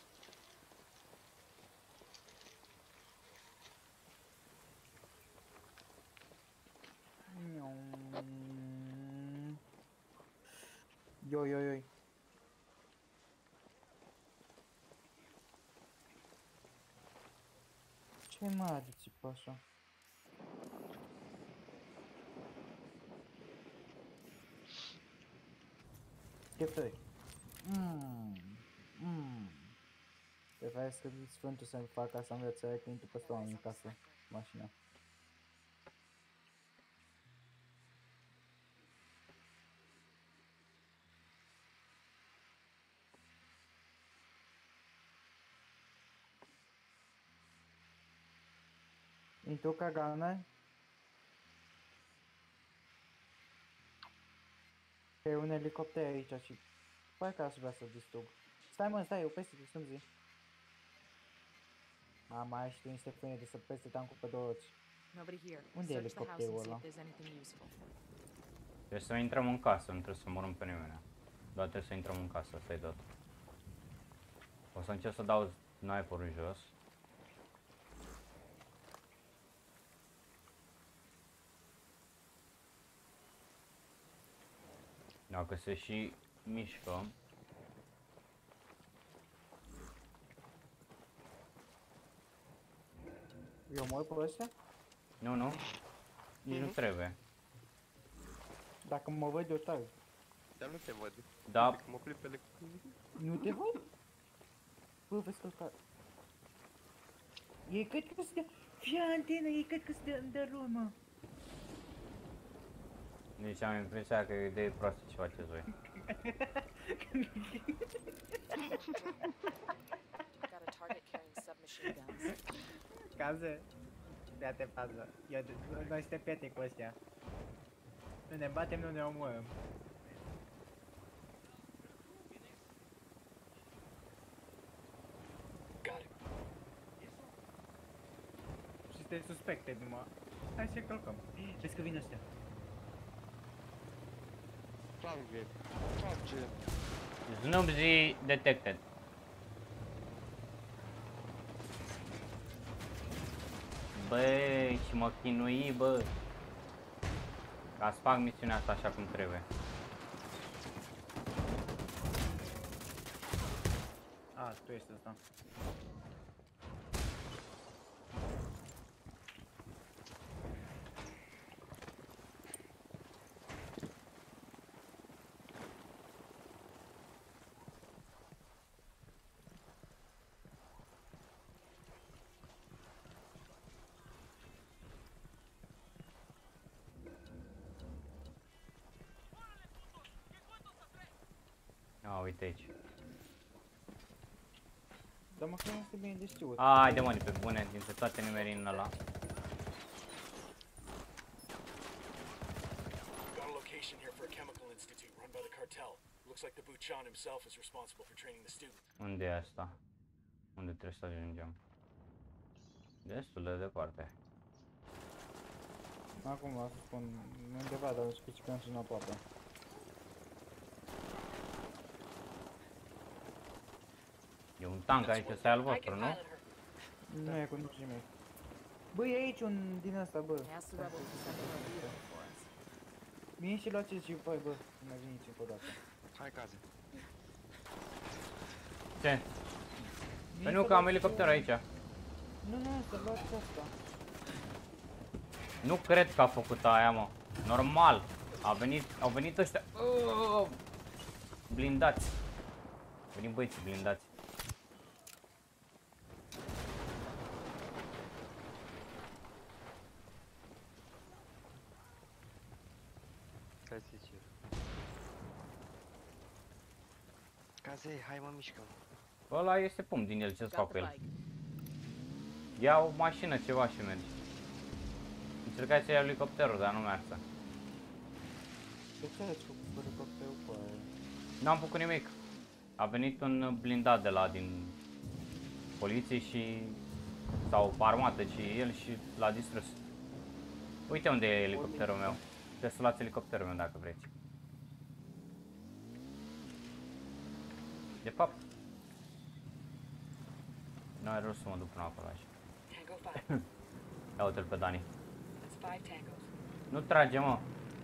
Ioi, ioi, ioi. Ce mai aduci pe așa? Chefări. Prefer să Sfântul să-mi facă să învețe că intru peste oameni în casă, mașina. Intru cagana. E un elicopter aici și... Parcă aș vrea să distrug. Stai mă, stai, eu peste te zi. Mama, ai și tu niște frâne de să peste tancul pe 2 roți. Nobody here. Unde e Search the house elicopterul and see ăla? if there's anything useful. Trebuie să intrăm în casă, nu trebuie să omorâm pe nimeni. Doar trebuie să intrăm în casă, asta e tot. O să încerc să dau sniper-ul în jos. Dacă se și mișcă. Eu mor pe ăstea? Nu, nu. Nici nu trebuie. Dacă mă văd eu tag. Dar nu te văd. Da. Uite că mă plimb pe Nu te văd? Bă, vezi că ăsta... Ei cred că se dea... Fii antenă, ei cred că se dea rău, mă. Deci am impresia că e o idee proastă ce faceți voi. Got a target carrying submachine guns. Cază. Ia-te fază. Noi suntem prieteni cu ăstea. Nu ne batem, nu ne omorăm. Și suntem suspecte numai. Hai să călcăm. Vezi că vin ăstea. Trage. Trage. Snubzi detected. Băi, și mă chinui, bă. Ca să fac misiunea asta așa cum trebuie. A, tu ești ăsta. A, uite aici. Dar măcar nu este bine de știut. Haide mă, pe bune, dintre toate nimerii în ăla. Got a location here for a chemical institute run by the cartel. Looks like the Buchan himself is responsible for training the students. Unde e asta? Unde trebuie să ajungem? Destul de departe. Acum vreau să spun undeva, dar nu specificăm și nu aproape. E un tank aici, ăsta e al vostru, nu? Nu e cu nici nimic. Bă, e aici un din asta, bă. Ask the rebels to send a vehicle for us. Vine și luați și voi, bă, nu mai veniți încă o dată. Hai caze. Ce? Păi nu, că am elicopter aici. Nu, nu, să luați asta. Nu cred că a făcut aia, mă. Normal. Au venit ăștia. Blindați. Au venit băieții blindați. Stai să zici. Caze, hai mă mișcăm. Ăla este pumn din el, ce-ți fac cu el? Ia o mașină, ceva și mergi. Încercai să iau elicopterul, dar nu merge. De ce ați făcut cu elicopterul cu aia? N-am făcut nimic. A venit un blindat de la din poliție și sau armată și el și l-a distrus. Uite unde e elicopterul meu. Trebuie să luați elicopterul meu dacă vreți. De fapt, nu are rost să mă duc până acolo așa. Ia uite-l pe Dani. Nu trage, mă.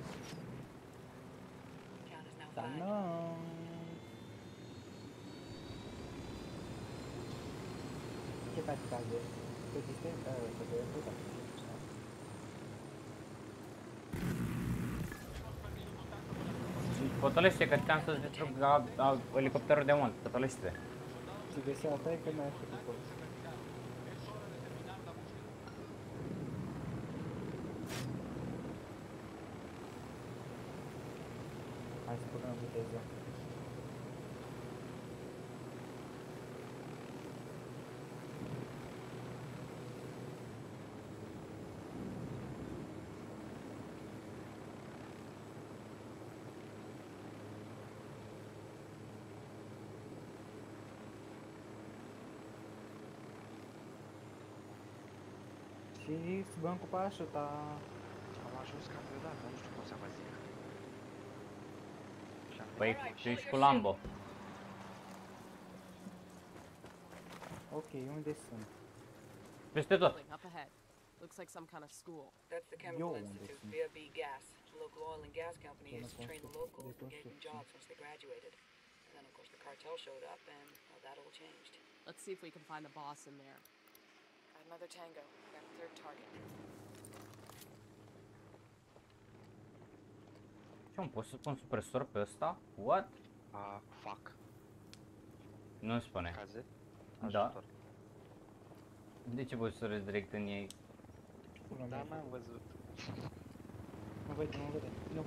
Da, nu. Ce faci, caze? Te distrezi? Să te iei. Potolește că te-am să-ți distrug elicopterul de mult, potolește-te. Și de seara ta e că n-ai făcut acolo. Hai să băgăm viteză. Și bancul pe ajuta. Am ajuns cam deodată, nu știu cum să vă zic. Păi, tu ești cu Lambo. Ok, unde sunt? Peste tot. Up ahead. Looks like some kind of school. That's the Chemical Institute, VIA Gas. A local oil and gas company used to train the locals and gave them jobs once they graduated. And then, of course, the cartel showed up and well, that all changed. Let's see if we can find the boss in there. Got another tango. Got a third target. Ce pot să pun supresor pe ăsta? What? Fuck. Nu spune. Caze? Da. Ajutor. De ce voi să răți direct în ei? Da, m-am văzut. Nu vede, nu vede. Nu.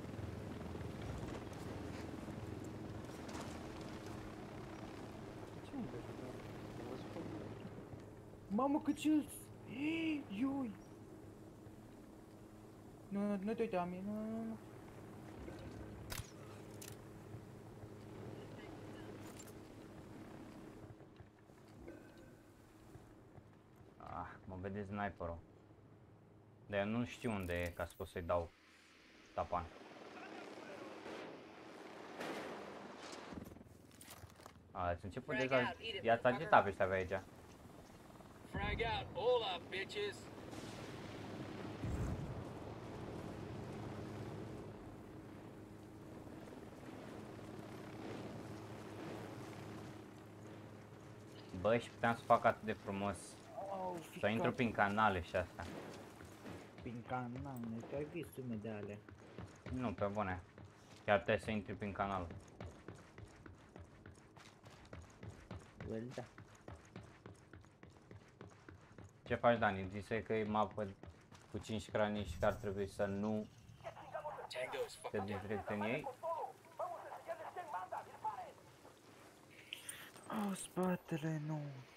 Ce nu vede? Am văzut pe mine. Mamă, cât ce-s! Iui! Nu te uita la mine, nu. Mă vede sniperul. Dar eu nu știu unde e ca să pot să-i dau tapan. Ați început deja. I-ați agitat pe ăștia pe aici. Frag out. Hola, bitches. Bă, și puteam să fac atât de frumos. Să intru prin canale și astea. Prin canale, te-ai vist sume de alea. Nu, pe bune. Chiar trebuie să intri prin canal. Well, da. Ce faci, Dani? Zise că e mapă cu 5 cranii și că ar trebui să nu te duci direct în ei. Oh, spatele, nu.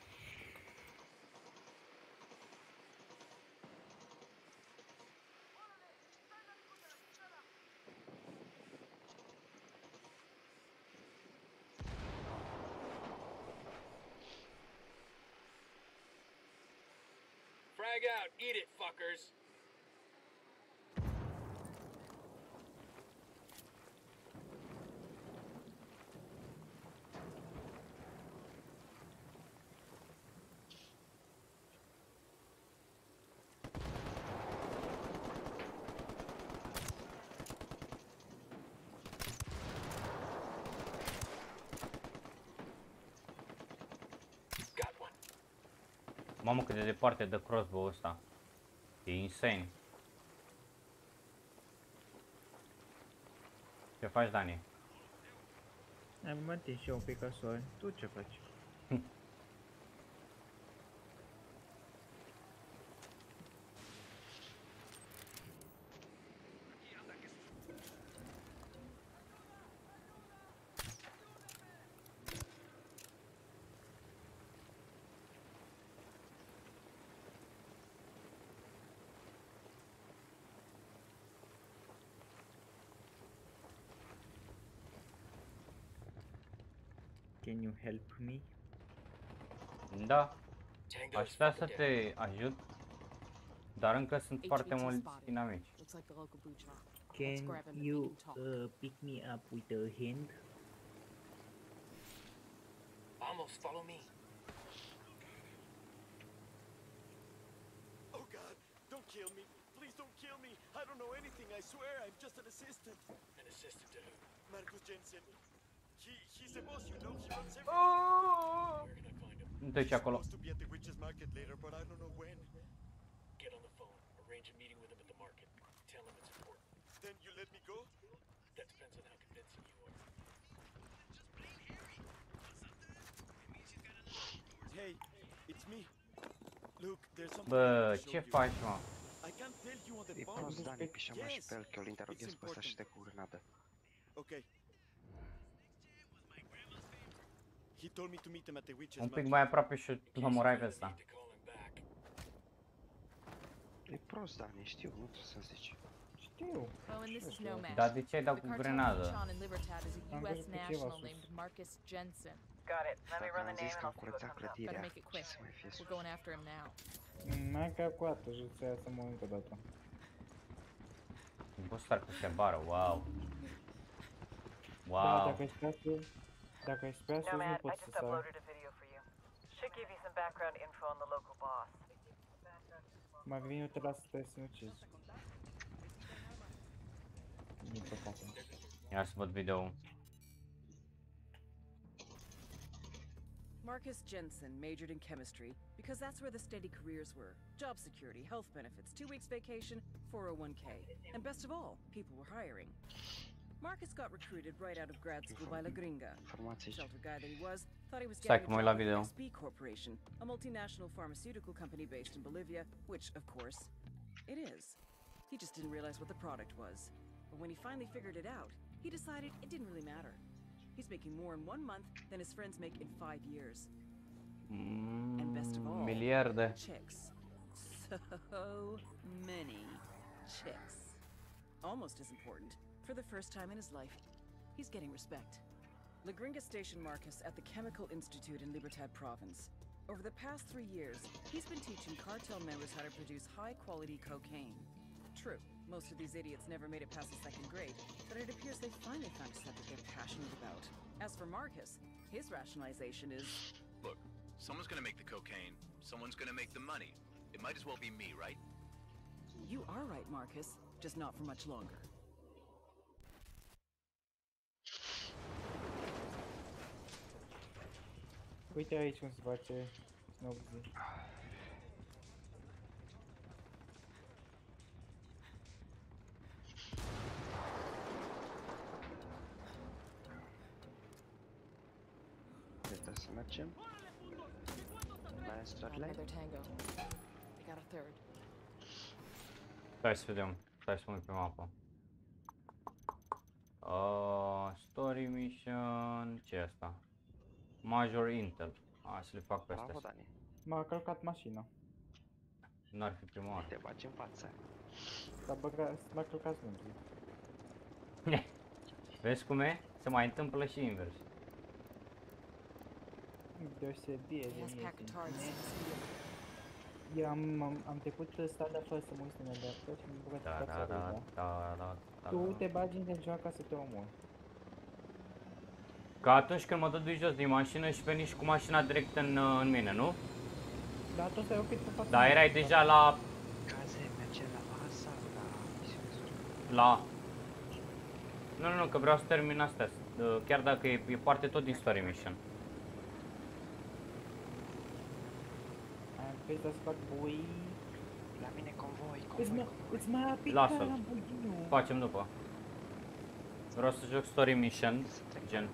Frag out. Eat it, fuckers. Mamă, cât de departe dă crossbow-ul ăsta. E insane. Ce faci, Dani? Am mă întins și eu un pic ca soare. Tu ce faci? Can you help me? Da. Aș vrea să te ajut, dar încă sunt foarte mulți inamici. Can you pick me up with a hand? Vamos, follow me. Oh God, don't kill me. Please don't kill me. I don't know anything, I swear. I'm just an assistant. An assistant to who? Marcus Jensen. He's the boss, you know. He runs everything. Where can I find him? Nu treci acolo. Supposed to be at the witches' market later, but I don't know when. Get on the phone. Arrange a meeting with him at the market. Tell him it's important. Then you let me go? That depends on how convincing you are. Hey, it's me. Look, there's something Bă, I want to ce show you. faci, mă? I can't tell you on the E phone. prost, Dani, pișeama și Yes, pe el, că eu îl it's interoghez pe ăsta și important. te cu grenadă. Okay. He told me to meet him at the witches' Un pic market. mai aproape și lămurai pe ăsta. E prost, Dani, știu, nu trebuie să zici. Știu. Oh, and this is no match. Dar de ce ai dat The cu cartel grenadă? Sean in Libertad is a Am U.S. văzut pe ceva national sus. named Marcus Jensen. Got it. Let me Dacă run am the name zis and că am I'll see what curățat comes up. Better clădirea, make it ce quick. să mai fie We're sus? going after him now. N-ai calculat-o, să ia să mă încă o dată. Poți cu se bară, wow. Da, Wow. dacă ești prea sus, nu Nomad, I poți să just sari. uploaded a video for you. Should give you some background info on the local boss. Mai vine, eu te las să te sinucizi. Din păcate. Ia să văd video. Marcus Jensen majored in chemistry because that's where the steady careers were. Job security, health benefits, 2 weeks vacation, 401k. And best of all, people were hiring. Marcus got recruited right out of grad school by La Gringa. Shelter guy that he was, thought he was getting a job with XP Corporation, a multinational pharmaceutical company based in Bolivia, which, of course, it is. He just didn't realize what the product was. But when he finally figured it out, he decided it didn't really matter. He's making more in 1 month than his friends make in 5 years. And best of all, Miliarde. chicks. So many chicks. Almost as important, for the first time in his life, he's getting respect. La Gringa stationed Marcus at the Chemical Institute in Libertad province. Over the past 3 years, he's been teaching cartel members how to produce high-quality cocaine. True, most of these idiots never made it past the 2nd grade, but it appears they finally found a subject they're passionate about. As for Marcus, his rationalization is... Look, someone's gonna make the cocaine, someone's gonna make the money. It might as well be me, right? You are right, Marcus, just not for much longer. Uite aici cum se face snobzi. Trebuie să mergem. La Starlight. Another tango. I got a third. Stai să vedem. Stai să mă uit pe mapă. Story mission. Ce e asta? Major Intel. Hai să le fac pe astea. Bravo, Dani. M-a călcat mașina. N-ar fi prima oară. Te bagi în față. Dar m-a călcat snobzi. Vezi cum e? Se mai întâmplă și invers. Deosebire de Gas mie. pack retards. Eu am trecut strada fără să mă uit în dreapta și m-am băgat în fața. Tu te bagi în ceva ca să te omori. Ca atunci când mă dădui jos din mașină și veni și cu mașina direct în mine, nu? Dar tu stai oprit pe fața. Dar erai deja la... Caze, merge la A sau la misiune solo? La... Nu, că vreau să termin astea. Chiar dacă e parte tot din story mission. Am crezut să fac boi. La mine convoi. Îți mai apică Lasă-l. Lamborghini-ul. Facem după. Vreau să joc story mission, gen.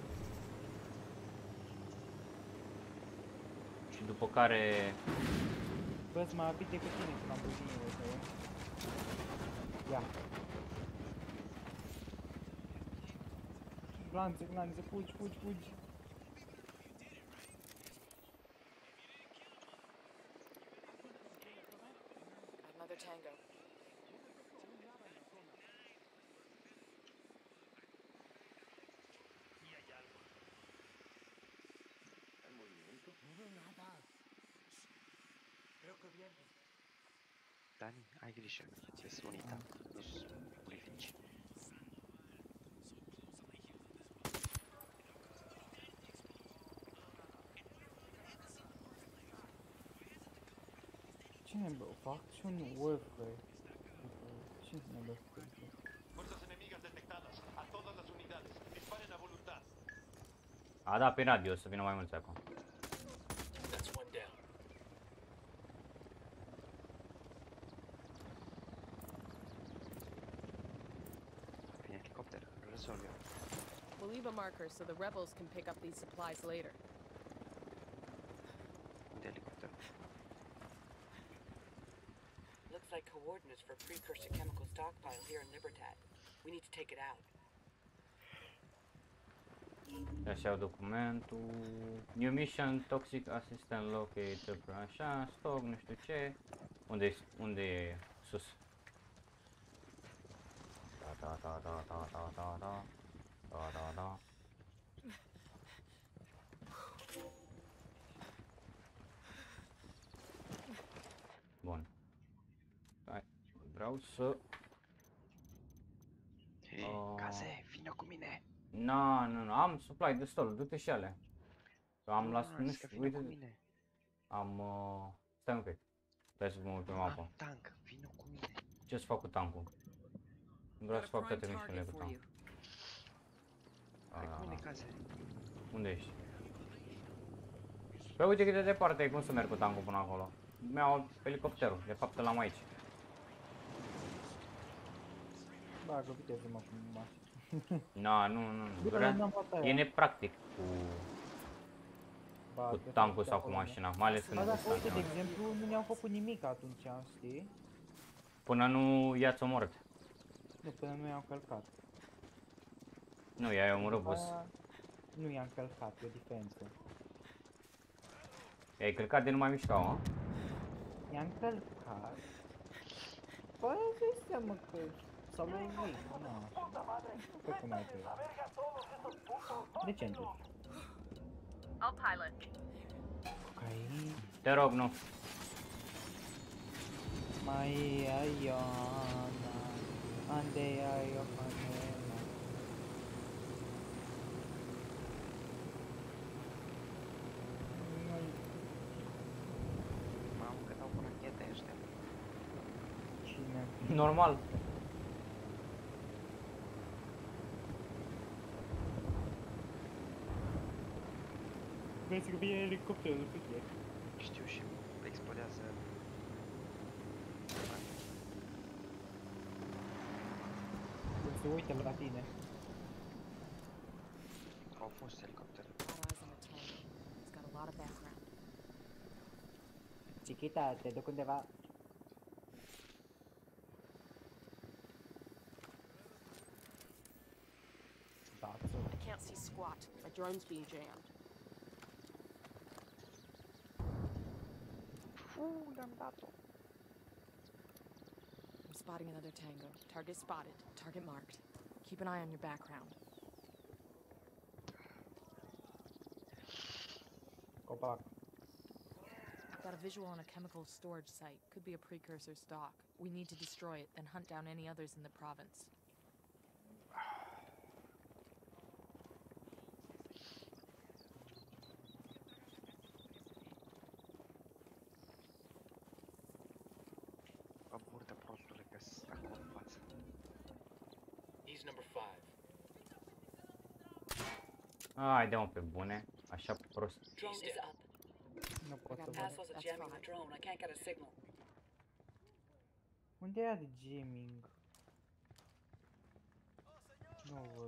Și după care... Bă, îți mai apit decât tine cu Lamborghini-ul ăsta, bă. Ia. Glanțe, fugi. Another tango. Dani, ai grijă. Sunt unitat. Nu sunt politici. Cine bă? Fac și un warfare. Ce ne bă? Fuerzas enemigas detectadas. A todas las unidades. Disparen a voluntad. A, da, pe radio, o să vină mai mulți acum. That's one down. Vine helicopter. Rezolv eu. We'll leave a marker so the rebels can pick up these supplies later. Unde helicopter? Looks like coordinates for a precursor chemical stockpile here in Libertad. We need to take it out. Așa iau documentul. New mission, toxic assistant located, așa, stock, nu știu ce. Unde e sus? Da. Vreau să... Hei, Caze, vină cu mine. Nu, am supply destul, du-te și ale. Am las, nu zic că știu, vină cu uite, mine. am... Stai un pic. Stai să mă uit pe mapă. Am tank, vină cu mine. Ce să fac cu tankul? Nu vreau să fac toate misiunile cu tank. Hai cu mine, Caze. Unde ești? Păi uite cât de departe e, cum să merg cu tankul până acolo. Mi-au elicopterul, de fapt l-am aici. Bagă viteză, mă, cum Nu. E nepractic cu tankul sau cu mașina, mai ales când da, uite, de exemplu, nu ne-au făcut nimic atunci, știi? Până nu i-ați omorât. Nu, până nu i-am călcat. Nu, i-ai omorât, boss. Nu i-am călcat, e o diferență. I-ai călcat de nu mai mișcau, mă? I-am călcat. Păi, să seama că s-au lovit, nu. Pe cum ai fi? Decent. I'll pilot. Cocain. Te rog, nu. Mai Iona, ande Iohanela. Mamă, că dau cu rachete ăștia. Cine? Normal. Vezi că vine elicopterul pe tine. Știu și explodează. Se uită la tine. Au fost elicoptere. It's got a lot of background. Chiquita, te duc undeva. I can't see squat. My drone's being jammed. Le-am dat-o. I'm spotting another tango. Target spotted. Target marked. Keep an eye on your background. Copac. Got a visual on a chemical storage site. Could be a precursor stock. We need to destroy it, then hunt down any others in the province. Aburdă, prostule, că sunt acolo în față. He's number 5. Haide-mă pe bune, așa prost. Drone is up. Nu pot să văd. Assholes are jamming the drone. I can't get a signal. Unde e de jamming? Nu văd.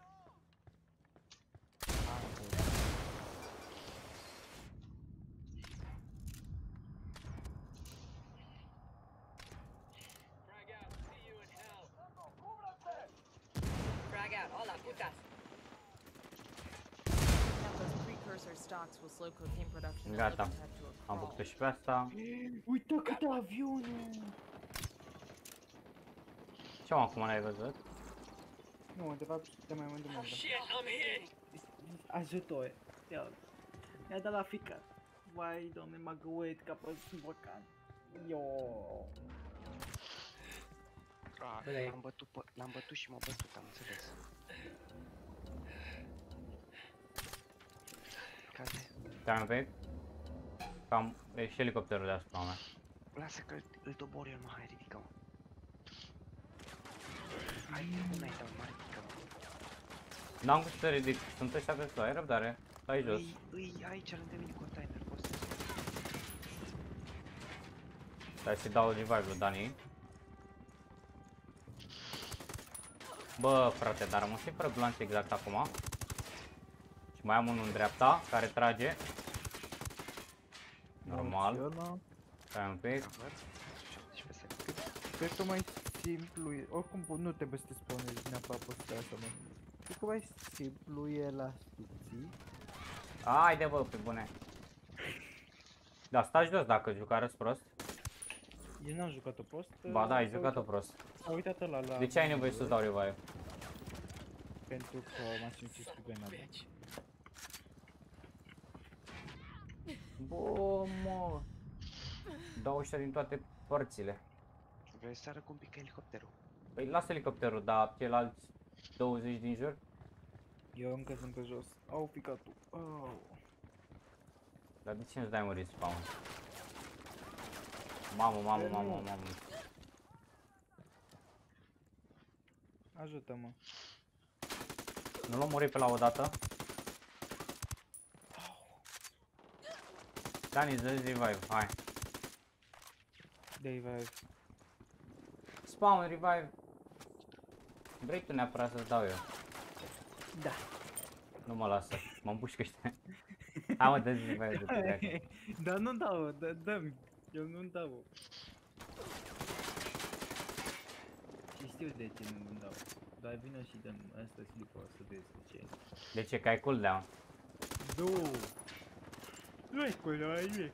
Frag out. Hola, putas. Now those precursor stocks will slow cocaine production and Gata. live to a Am crawl. făcut și pe asta. Uite câte avioane! Ce mă, acum n-ai văzut? Nu, de fapt, te mai mândă mândă. Shit, I'm hit! Ajutor. Ia, mi-a dat la ficat. Vai, doamne, m-a găuit ca pe bocan. Yo. L-am bătut și m-a bătut, am înțeles. Caze. Stai un pic. Cam, e și elicopterul deasupra mea. Lasă că îl dobor eu, nu, hai, ridică-mă. Hai, n-ai dau, mă, ridică-mă. N-am cum să te ridic, sunt ăștia pe sus, ai răbdare. Stai jos. Îi aici, lângă mine, container, poți să... Stai să-i dau revive-ul Dani. Bă, frate, dar rămân și fără glanț exact acum. Și mai am unul în dreapta, care trage. Normal. Stai un pic. Cred că mai simplu e, oricum nu trebuie să te spawnezi neapărat pe asta, mă. Cred că mai simplu e la stuții. Haide bă, pe bune. Da, stai jos dacă juca prost. Eu n-am jucat-o prost. Ba da, ai jucat-o prost. S-a uitat ăla la... De ce ai nevoie să-ți dau revive? Pentru că m-am simțit stupenat. Bă, mă. Dau ăștia din toate părțile. Vrei să arăt cum pică elicopterul? Păi lasă elicopterul, dar ceilalți 20 din jur? Eu încă sunt pe jos. Au picat-o. Au. Dar de ce nu-ți dai un respawn? Mamă. Ajută-mă. Nu l-am murit pe la o dată? Dani, îți dă revive, hai. Revive. Spawn, revive. Vrei tu neapărat să-ți dau eu? Da. Nu mă lasă, mă împușcă ăștia. Hai mă, dă-ți revive de pe dreapta. Dar nu dau, dă-mi. Eu nu dau. Și știu de ce nu dau. Dar vină și dăm asta slipă, să vezi de ce. De ce? Că ai cooldown? Nu. Nu ai cooldown, ai nimic.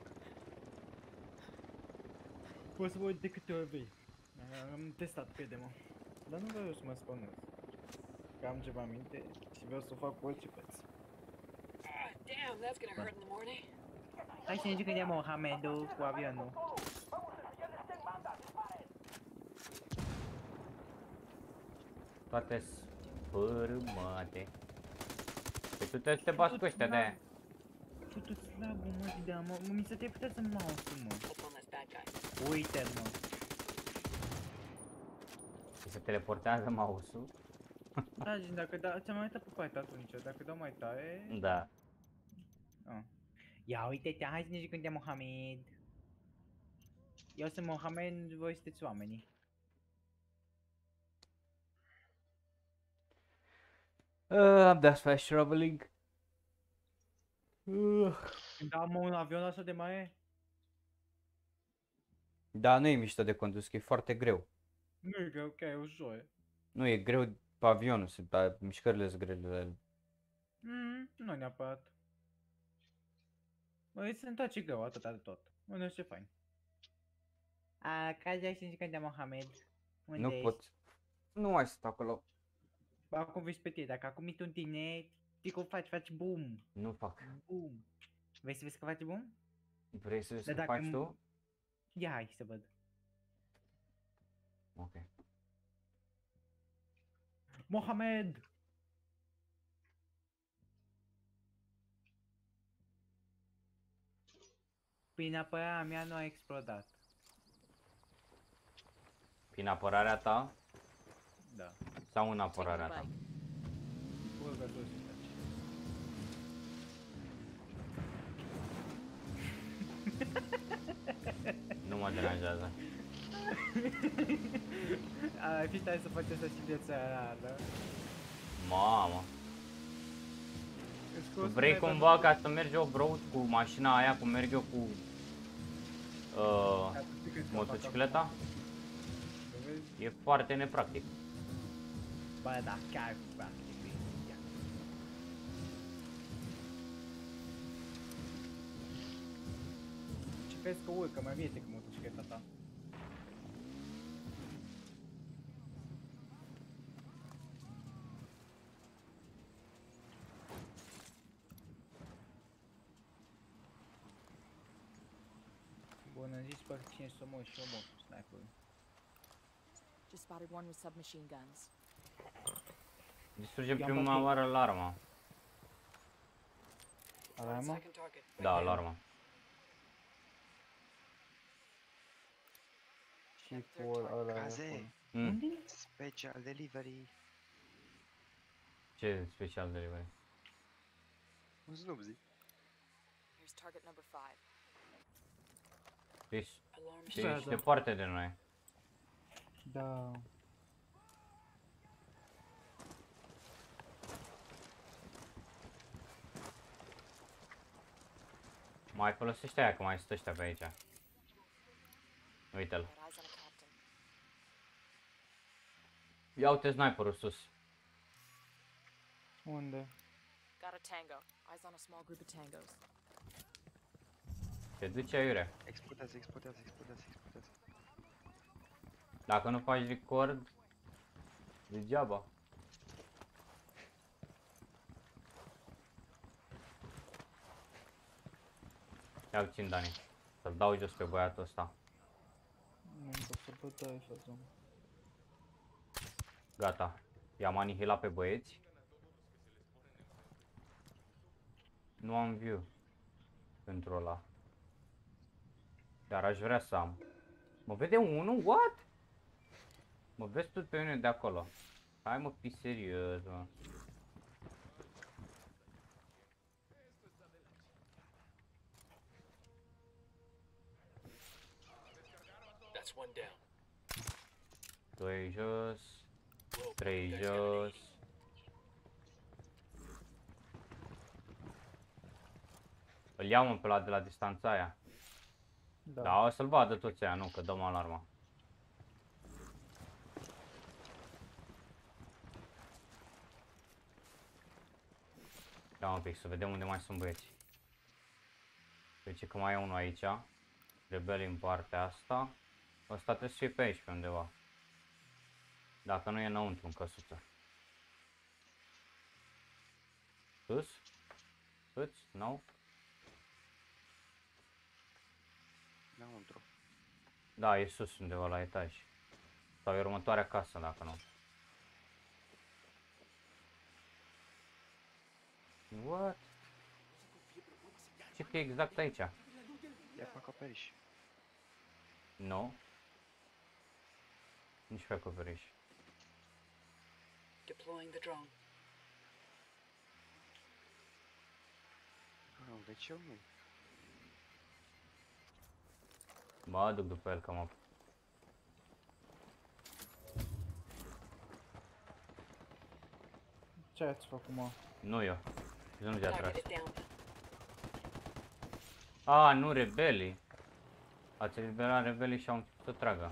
Poți să mă uit de câte ori vrei. Am testat pe demo. Dar nu vreau să mă spawnez. Că am ceva minte și vreau să fac orice preț. Damn, that's gonna hurt in the morning. Hai să ne jucăm de Mohamedul cu avionul. Toate spărâmate. Păi tu trebuie să te bați cu ăștia de-aia. Futu slabul, mă, de mă, mi se te putea să mouse-ul, mă. Uite-l, mă. Și se teleportează mouse-ul. Da, și dacă da, ți-am mai uitat pe partea atunci, dacă dau mai tare... Da. Ia uite-te, hai să ne jucăm de Mohamed. Eu sunt Mohamed, voi sunteți oamenii. That's fast traveling. Când am un avion așa de mare? Da, nu e mișto de condus, că e foarte greu. Nu e greu, că e ușor. Nu, e greu pe avionul, mișcările sunt grele la el. Nu neapărat. Băi, se întoarce greu, atâta de tot. Unde ce fain. Care ai să jucăm de Mohamed? Unde Nu pot. Nu mai sunt acolo. Bă, acum vezi pe tine, dacă acum intri în tine, știi cum faci boom. Nu fac. Boom. Vrei să vezi că faci boom? Vrei să vezi că faci tu? Ia, hai să văd. Ok. Mohamed! Prin apărarea mea nu a explodat. Prin apărarea ta? Da. Sau în apărarea ta? Nu mă deranjează. Ar fi tare să faci asta și de țară. Mamă. Tu vrei cumva ca să mergi off-road cu mașina aia, cum merg eu cu motocicleta? E foarte nepractic. Bă, da, chiar practic. Ce crezi că urcă mai bine decât motocicleta ta? Bun, am zis pe cine să mă și omor cu sniperul. Just spotted one with submachine guns. Distrugem prima oară alarma. Alarma? Da, alarma. Și for ăla. Caze. Special delivery. Ce special delivery? Un snubzi. Here's target number 5. Deci, ești departe de noi. Da. Mai folosește aia, că mai sunt ăștia pe aici. Uite-l. Ia uite sniperul sus. Unde? Got a tango. Eyes on a small group of tangos. Te duce aiurea. Explodează. Dacă nu faci record, degeaba. Ia-l țin, Dani. Să-l dau jos pe băiatul ăsta. Nu pot să-l Tot ai făcut. Gata. I-am anihilat pe băieți. Nu am view pentru ăla. Dar aș vrea să am. Mă vede unul? What? Mă vezi tu pe unul de acolo. Hai mă, fi serios, mă. That's one down. 2 jos. 3 jos. Îl iau mă pe la de la distanța aia. Da, o să-l vadă toți aia, nu, că dăm alarma. Da, un pic, să vedem unde mai sunt băieți. Deci că mai e unul aici. Rebeli în partea asta. Ăsta trebuie să fie pe aici, pe undeva. Dacă nu e înăuntru în căsuță. Sus? Sus? No? Înăuntru. Da, e sus undeva la etaj. Sau e următoarea casă, dacă nu. What? Ce că e exact aici? Ia pe acoperiș. Nu. Nici pe acoperiș. Deploying the drone. Deci eu nu. Mă duc după el, că mă... Ce ați făcut, mă? Nu eu. Nu te-a tras. A, nu, rebelii. Ați eliberat rebelii și au început să tragă.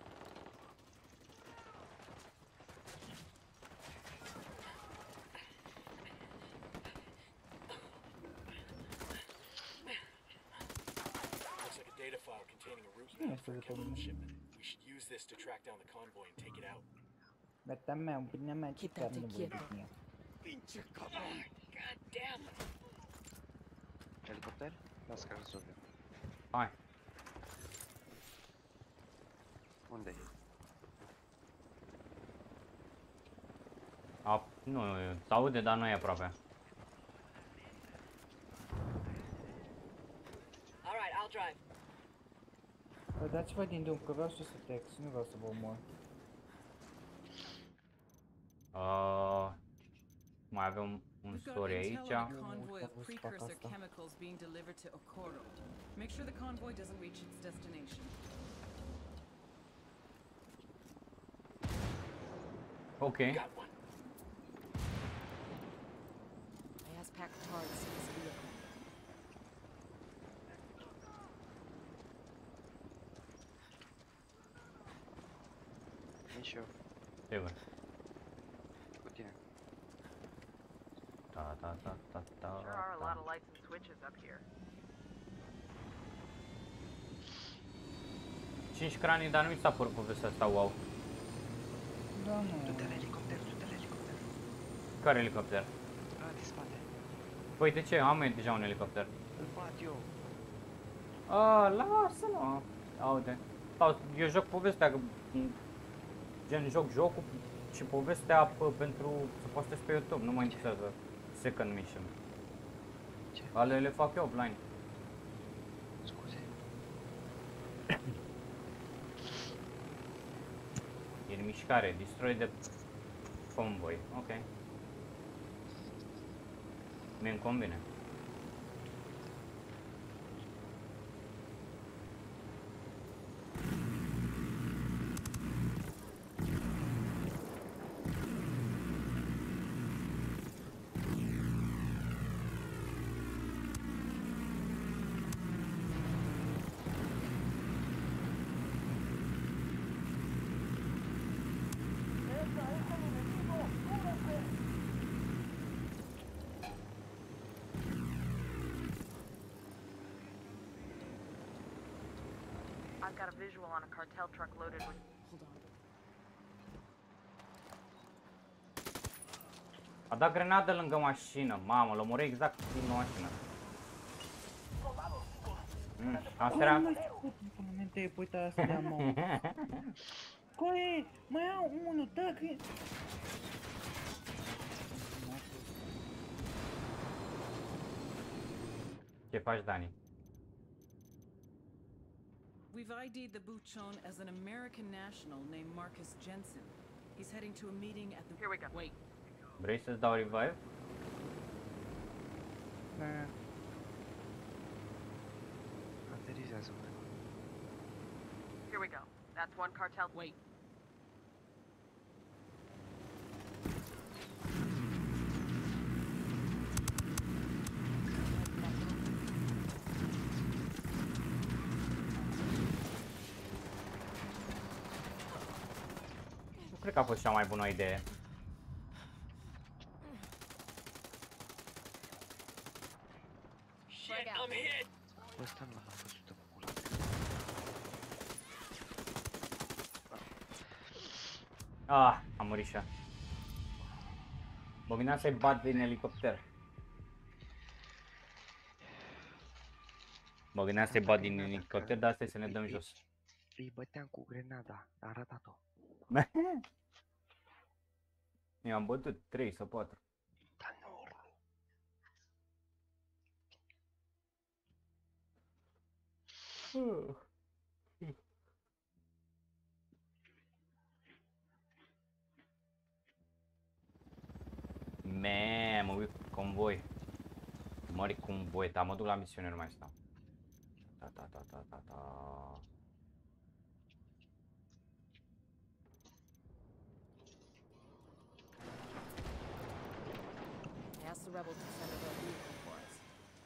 Looks like a data file containing a route map for a chemical shipment. We should use this to track down the convoy and take it out. Gata mea, bine mea, ce carne voi bine. Pinche cabrón! God damn it! Helicopter? Las că rezolvă. Hai. Unde e? Nu, s-aude, dar nu e aproape. Alright, I'll drive. Păi dați-vă din drum, că vreau să text, nu vreau să vă omor. Mai avem un story aici. Convoy of precursor chemicals being delivered to Okoro. Make sure the convoy doesn't reach its destination. Okay. I asked Pack Tar to see his vehicle. Nici eu. Sigur. Cu tine. Da, da, da, da, da. Sure are a lot of lights and switches up here. 5 cranii, dar nu mi s-a părut povestea asta, wow. Da, nu. Du-te la elicopter, du-te la elicopter. Care elicopter? A, de spate. Păi de ce? Am deja un elicopter. Îl bat eu. Lasă-mă. Aude. Sau eu joc povestea, că gen joc jocul și povestea pentru să postez pe YouTube, nu mă interesează second mission. Ce? Ale le fac eu offline. Scuze. E în mișcare, destroy de convoy. Ok. Mi-mi convine. I've got a visual on a cartel truck loaded with... Hold on. A dat grenadă lângă mașină. Mamă, l-a omorât exact din mașină. Asta era... Nu te uita asta de amou. Coe, mai au unul, dă că... Ce faci, Dani? We've ID'd the Buchon as an American national named Marcus Jensen. He's heading to a meeting at the... Here we go. Wait. Vrei să-ți dau revive? Da. Aterizează-mă. Here we go. That's one cartel. Wait. Nu cred că a fost cea mai bună idee. Shit, I'm hit! Bă, ăsta nu l-am mai văzut în pula. Ah, am murit și ea. Mă gândeam să-i bat din elicopter. Mă gândeam să-i bat din elicopter, dar asta e să ne dăm jos. Îi băteam cu grenada, a ratat-o. Eu am bătut 3 sau 4. Dar nu. Mă uit cu convoi. Mări convoi, dar mă duc la misiune, nu mai stau. Ask the rebels to send over a vehicle for us.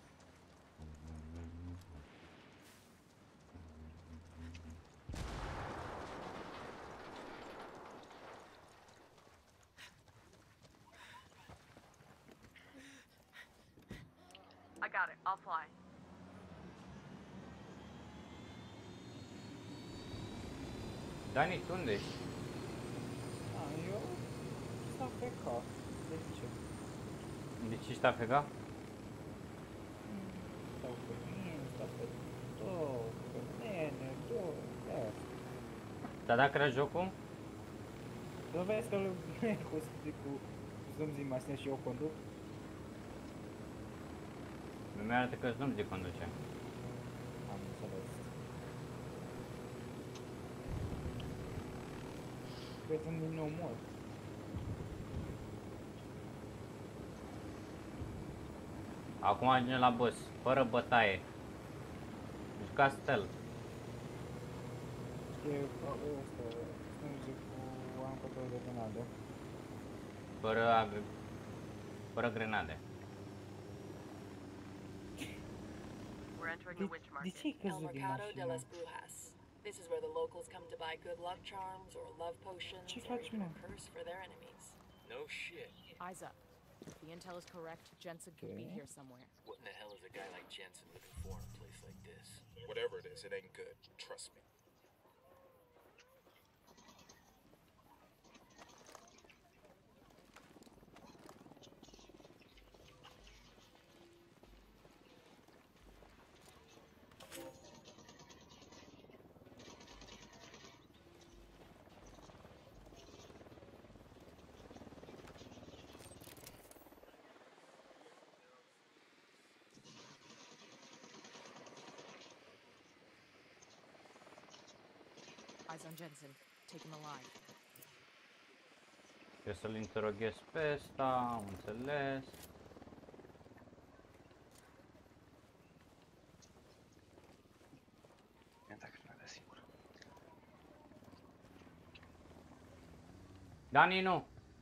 I got it. I'll fly. Dani, tu unde ești? Eu stau pe cap. De ce? De ce ești afegat? Stau pe mine, stau pe tot, pe nene, tot, Dar dacă era jocul? Tu vezi că cu Zumzi Masne și eu conduc? Mi arată că nu de conduce. Am înțeles. Cred că din nou mor. Acum ajungem la boss, fără bătaie. Juca stealth. E ăsta, cum zic, cu ancătorul de grenadă. Fără grenade. We're entering the witch De market. ce-i El căzut din Mercado de mașină? las Brujas. This is where the locals come to buy good luck charms or love potions Ce or faci, even mă? a curse for their enemies. No shit. Eyes up. If the intel is correct, Jensen could be here somewhere. What in the hell is a guy like Jensen looking for in a place like this? Whatever it is, it ain't good. Trust me. Eyes on Jensen. Take him alive. Trebuie să-l interoghez pe ăsta, am înțeles. Mi-a dat grenada singură. Dani, nu!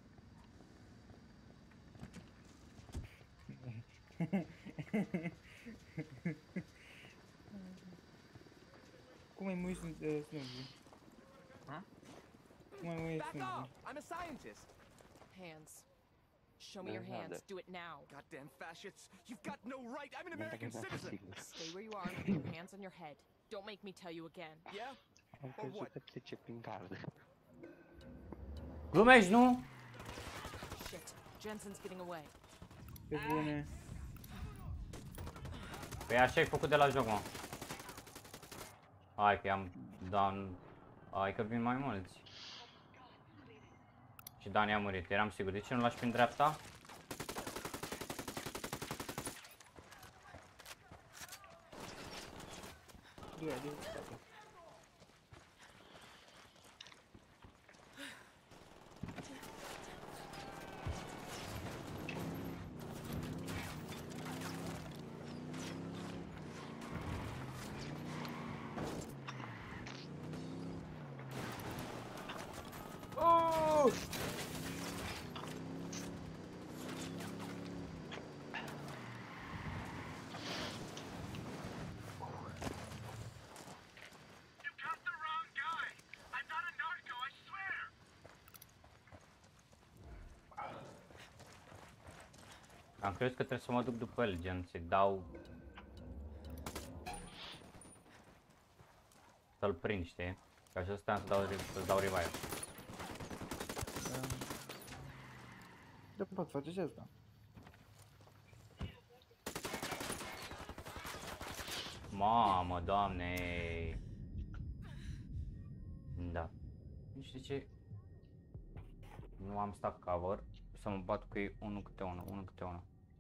Cum ai murit Snuggy? Cum ai murit Snuggy? I'm a scientist. Hands. Show me your hands. Do it now. Goddamn fascists. You've got no right. I'm an American citizen. Stay where you are and put your hands on your head. Don't make me tell you again. Yeah? Am crezut că trece prin gardă. Glumești, nu? Shit. Jensen's getting away. Pe bune. Păi așa ai făcut de la joc, mă. Hai că i-am down. Hai că vin mai mulți. Și Dani a murit, eram sigur. De ce nu lași prin dreapta? Am crezut că trebuie să mă duc după el, gen, să-i dau... Să-l prind, știi? Ca și ăsta să-ți dau revive. Da, pot face și asta. Mamă, doamne! Da. Nu știu ce... Nu am stat cover. Să mă bat cu ei unul câte unul.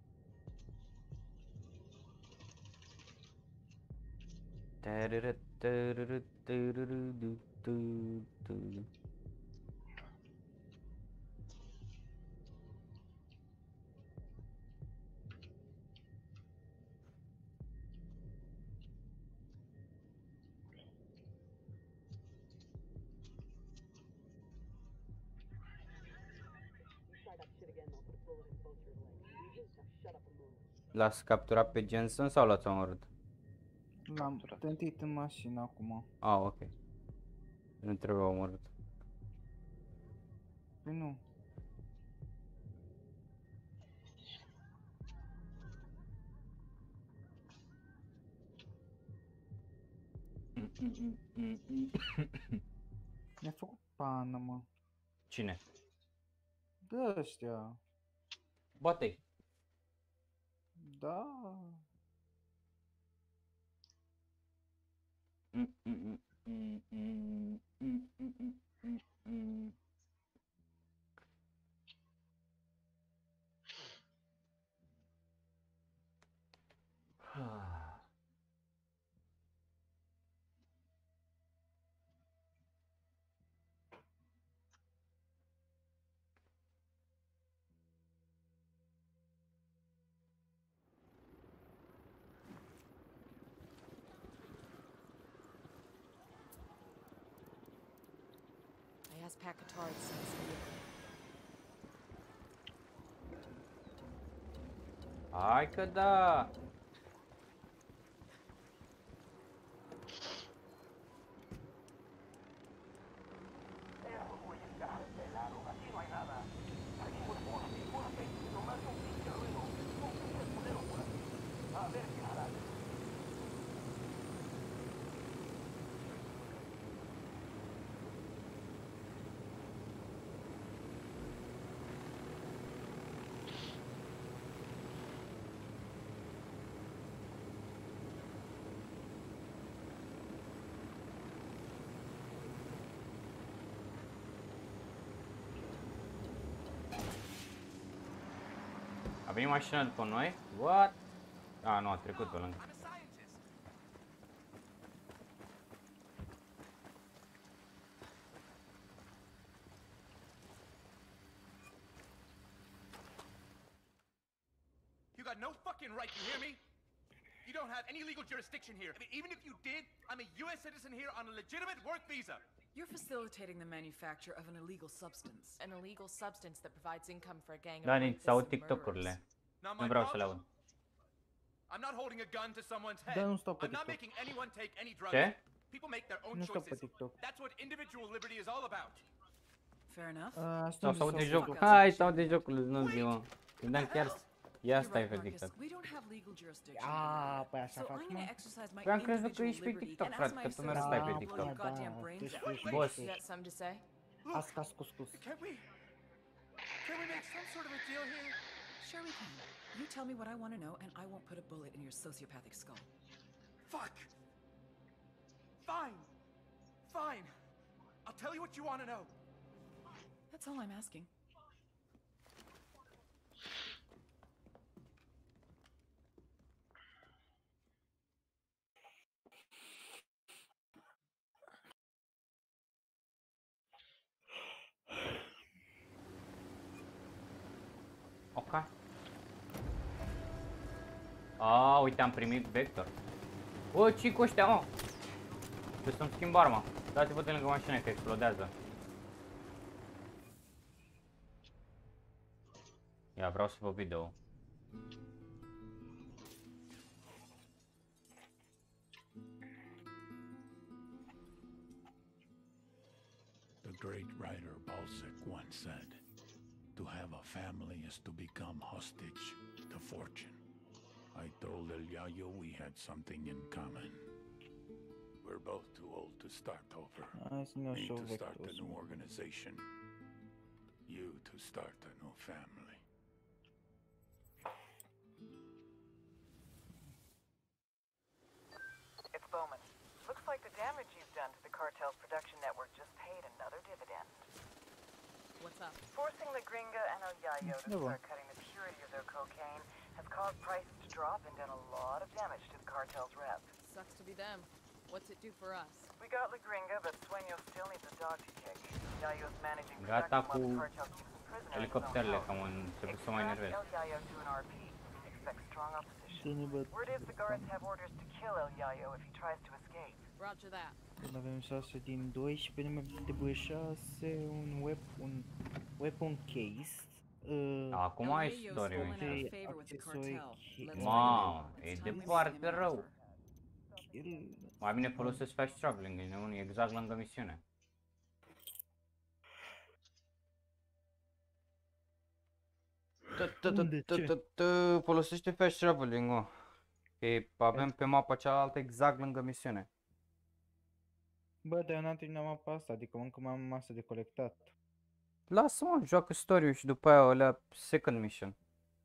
L-ați capturat pe Jensen sau l-ați omorât? L-am tentit în mașină acum. Ah, ok. Nu trebuie omorât. Păi nu. Mi-a făcut pană, mă. Cine? De ăștia. Bate-i. Da. I asked Pat Qatar to send us a vehicle. Hai că da! A venit mașina după noi? What? Ah, nu, a trecut pe lângă. You got no fucking right, you hear me? You don't have any legal jurisdiction here. I mean, even if you did, I'm a US citizen here on a legitimate work visa. You're facilitating the manufacture of an illegal substance. An illegal substance that provides income for a gang of Dani, rapists sau and TikTok-urile. Not Nu my vreau să le problem. aud. I'm not holding a gun to someone's head. Da, nu stau pe I'm not TikTok. making anyone take any drugs. Ce? People make their own Nu stau pe choices. TikTok. That's what individual liberty is all about. Fair enough. Sau să aud de jocul. Hai, să aud de jocul, nu zi, mă. Gândeam chiar... Ia You're stai right, pe Marcus. TikTok. We don't have legal jurisdiction. Ah, păi așa So fac, I'm mă. gonna exercise my Păi am crezut că individual ești pe liberty TikTok, and frate, ask că my tu mereu stai pe associates to TikTok. blow your goddamn brains Deci out. ești Boss. You got something to say? Ascas cuscus. Can we make some sort of a deal here? Sure we can. You tell me what I want to know and I won't put a bullet in your sociopathic skull. Fuck! Fine. Fine. I'll tell you what you want to know. That's all I'm asking. Ok. Ah, uite, am primit vector. O, ce-i cu ăștia, mă? Trebuie să-mi schimb arma. Dați-vă de lângă mașină că explodează. Ia, vreau să vă video. The great writer Balzac once said, "To have a family is to become hostage to fortune." I told El Yayo we had something in common. We're both too old to start over. Me to start a new organization. You to start a new family. It's Bowman. Looks like the damage you've done to the cartel's production network just paid another dividend. What's up? Forcing the Gringa and El Yayo to start cutting the purity of their cocaine has caused prices to drop and done a lot of damage to the cartel's rep. Sucks to be them. What's it do for us? We got La Gringa, but Sueño still needs a dog to kick. Yayo's managing Gata production cu while the cartel keeps them prisoners. elicopterele, cam început să mă enervez. El Yayo to an RP. Expect strong opposition. Word is the guards have orders to kill El Yayo if he tries to escape. Roger that. Când avem 6 din 12, nu mai trebuie 6, un weapon case. Acum ai istoriu. Mamă, e departe rău. Mai bine folosesc fast traveling, e exact lângă misiune. Folosește fast traveling, mă. Că avem pe mapa cealaltă exact lângă misiune. Bă, dar eu n-am terminat mapa asta, adică încă mai am masă de colectat. Lasă-mă, joacă story și după aia alea second mission.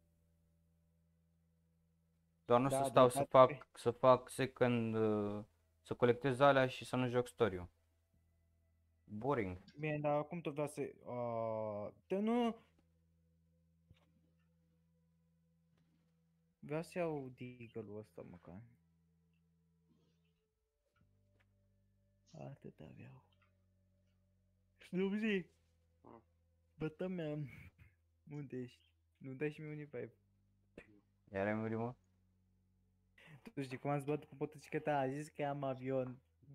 Doar nu să stau să fac second, să colectez alea și să nu joc story-ul. Boring. Bine, dar cum tot vreau să... nu... Vreau să iau deagle-ul ăsta măcar. Atât aveau. Snubzi! Bătă mea! Unde ești? Nu dai și mie un revive. Iar ai murit, mă? Tu știi cum am zburat cu motocicleta? A zis că am avion.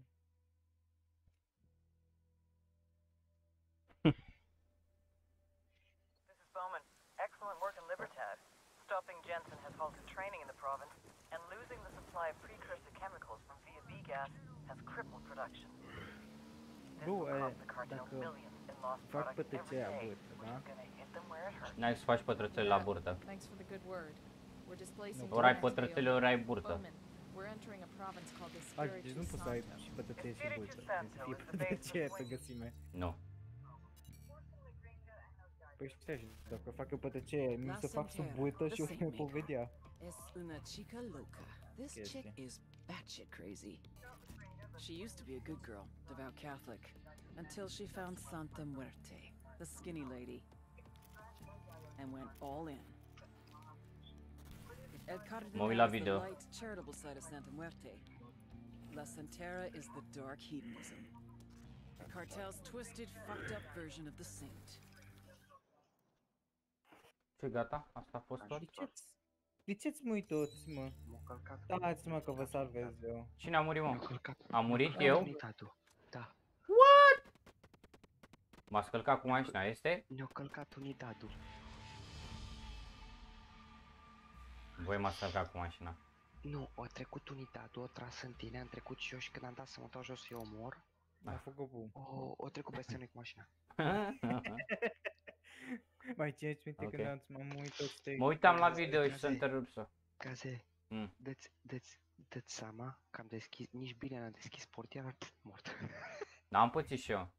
This is Bowman. Excellent work in Libertad. Stopping Jensen has halted training in the province, and losing the supply of precursor chemicals from via B-gas has crippled production. This will cost the cartel millions in lost product every day, which is gonna hit them where it hurts. N-ai să faci pătrățele la burtă. Thanks for the good word. We're displacing ori ai pătrățele, ori ai burtă. We're entering a province called the Deci nu poți să ai și pătrățele și burtă. Deci fie pătrățele pe găsime. Nu. Păi știi, dacă fac eu pătrățele, mi se fac sub burtă și o să mă povedea. Es una chica loca. This chick is batshit crazy. She used to be a good girl, devout Catholic, until she found Santa Muerte, the skinny lady, and went all in. El Cardenal is the light, charitable side of Santa Muerte. La Santera is the dark hedonism. The cartel's twisted, fucked up version of the saint. Ce, gata? Asta a fost tot? De ce-ți mui toți, mă? Dați-mă că vă salvez eu. Cine a murit, mă? Am murit eu? Da. What? M-a scălcat cu mașina, este? Ne-a călcat unitatul. Voi m-a scălcat cu mașina. Nu, a trecut unitatul, a tras în tine, am trecut și eu și când am dat să mă dau jos să-i omor, a făcut bum. O trecut peste noi cu mașina. Mai țineți minte când m-am uitat? Mă uitam la video și să întrerupsă. Gaze, dă-ți seama că am deschis, nici bine n-am deschis portiera, mort. N-am pățit și eu.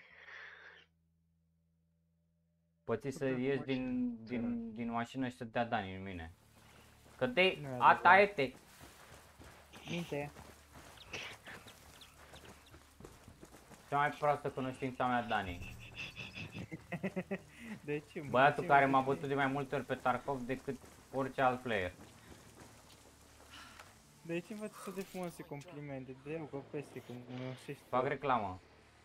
Păți să ies din mașină și să dea Dani în mine. Că te ataete. Minte. Cea mai proastă cunoștința mea, Dani. De ce, mă? Băiatul De ce, care mă? m-a bătut de mai multe ori pe Tarkov decât orice alt player. De ce faci să de frumoase complimente? De eu că peste când cunoștești. Fac reclamă.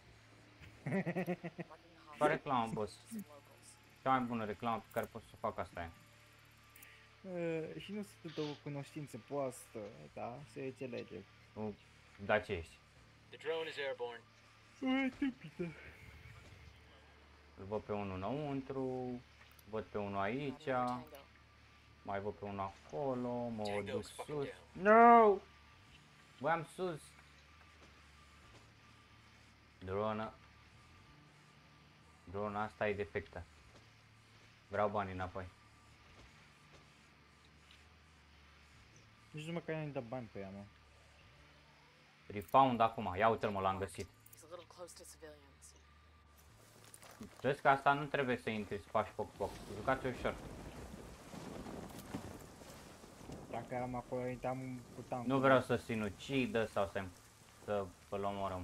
Fac reclamă, boss. Cea mai bună reclamă pe care pot să o fac asta e. Și nu sunt o cunoștință proastă, da? Se înțelege. Da, ce ești? The drone is airborne. Îl văd pe unul înăuntru, văd pe unul aici, mai văd pe unul acolo, mă duc sus. No! Voiam sus. Drona asta e defectă. Vreau banii înapoi. Nici nu măcar nu-i dă bani pe ea, mă. Refound acum, ia uite-l, mă, l-am găsit. Vezi că asta nu trebuie să intri, să faci foc. Jucați ușor. Dacă eram acolo, intram cu tancul. Nu vreau să sinucidă sau să îl omorăm.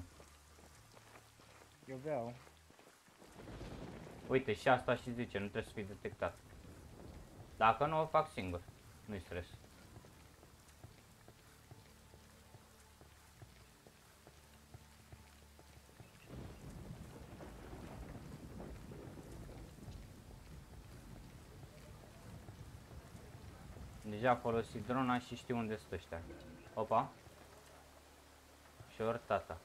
Eu vreau. Uite, și asta și zice, nu trebuie să fii detectat. Dacă nu, o fac singur. Nu-i stres. Deja am folosit drona și știu unde sunt ăștia. Opa. Short tata.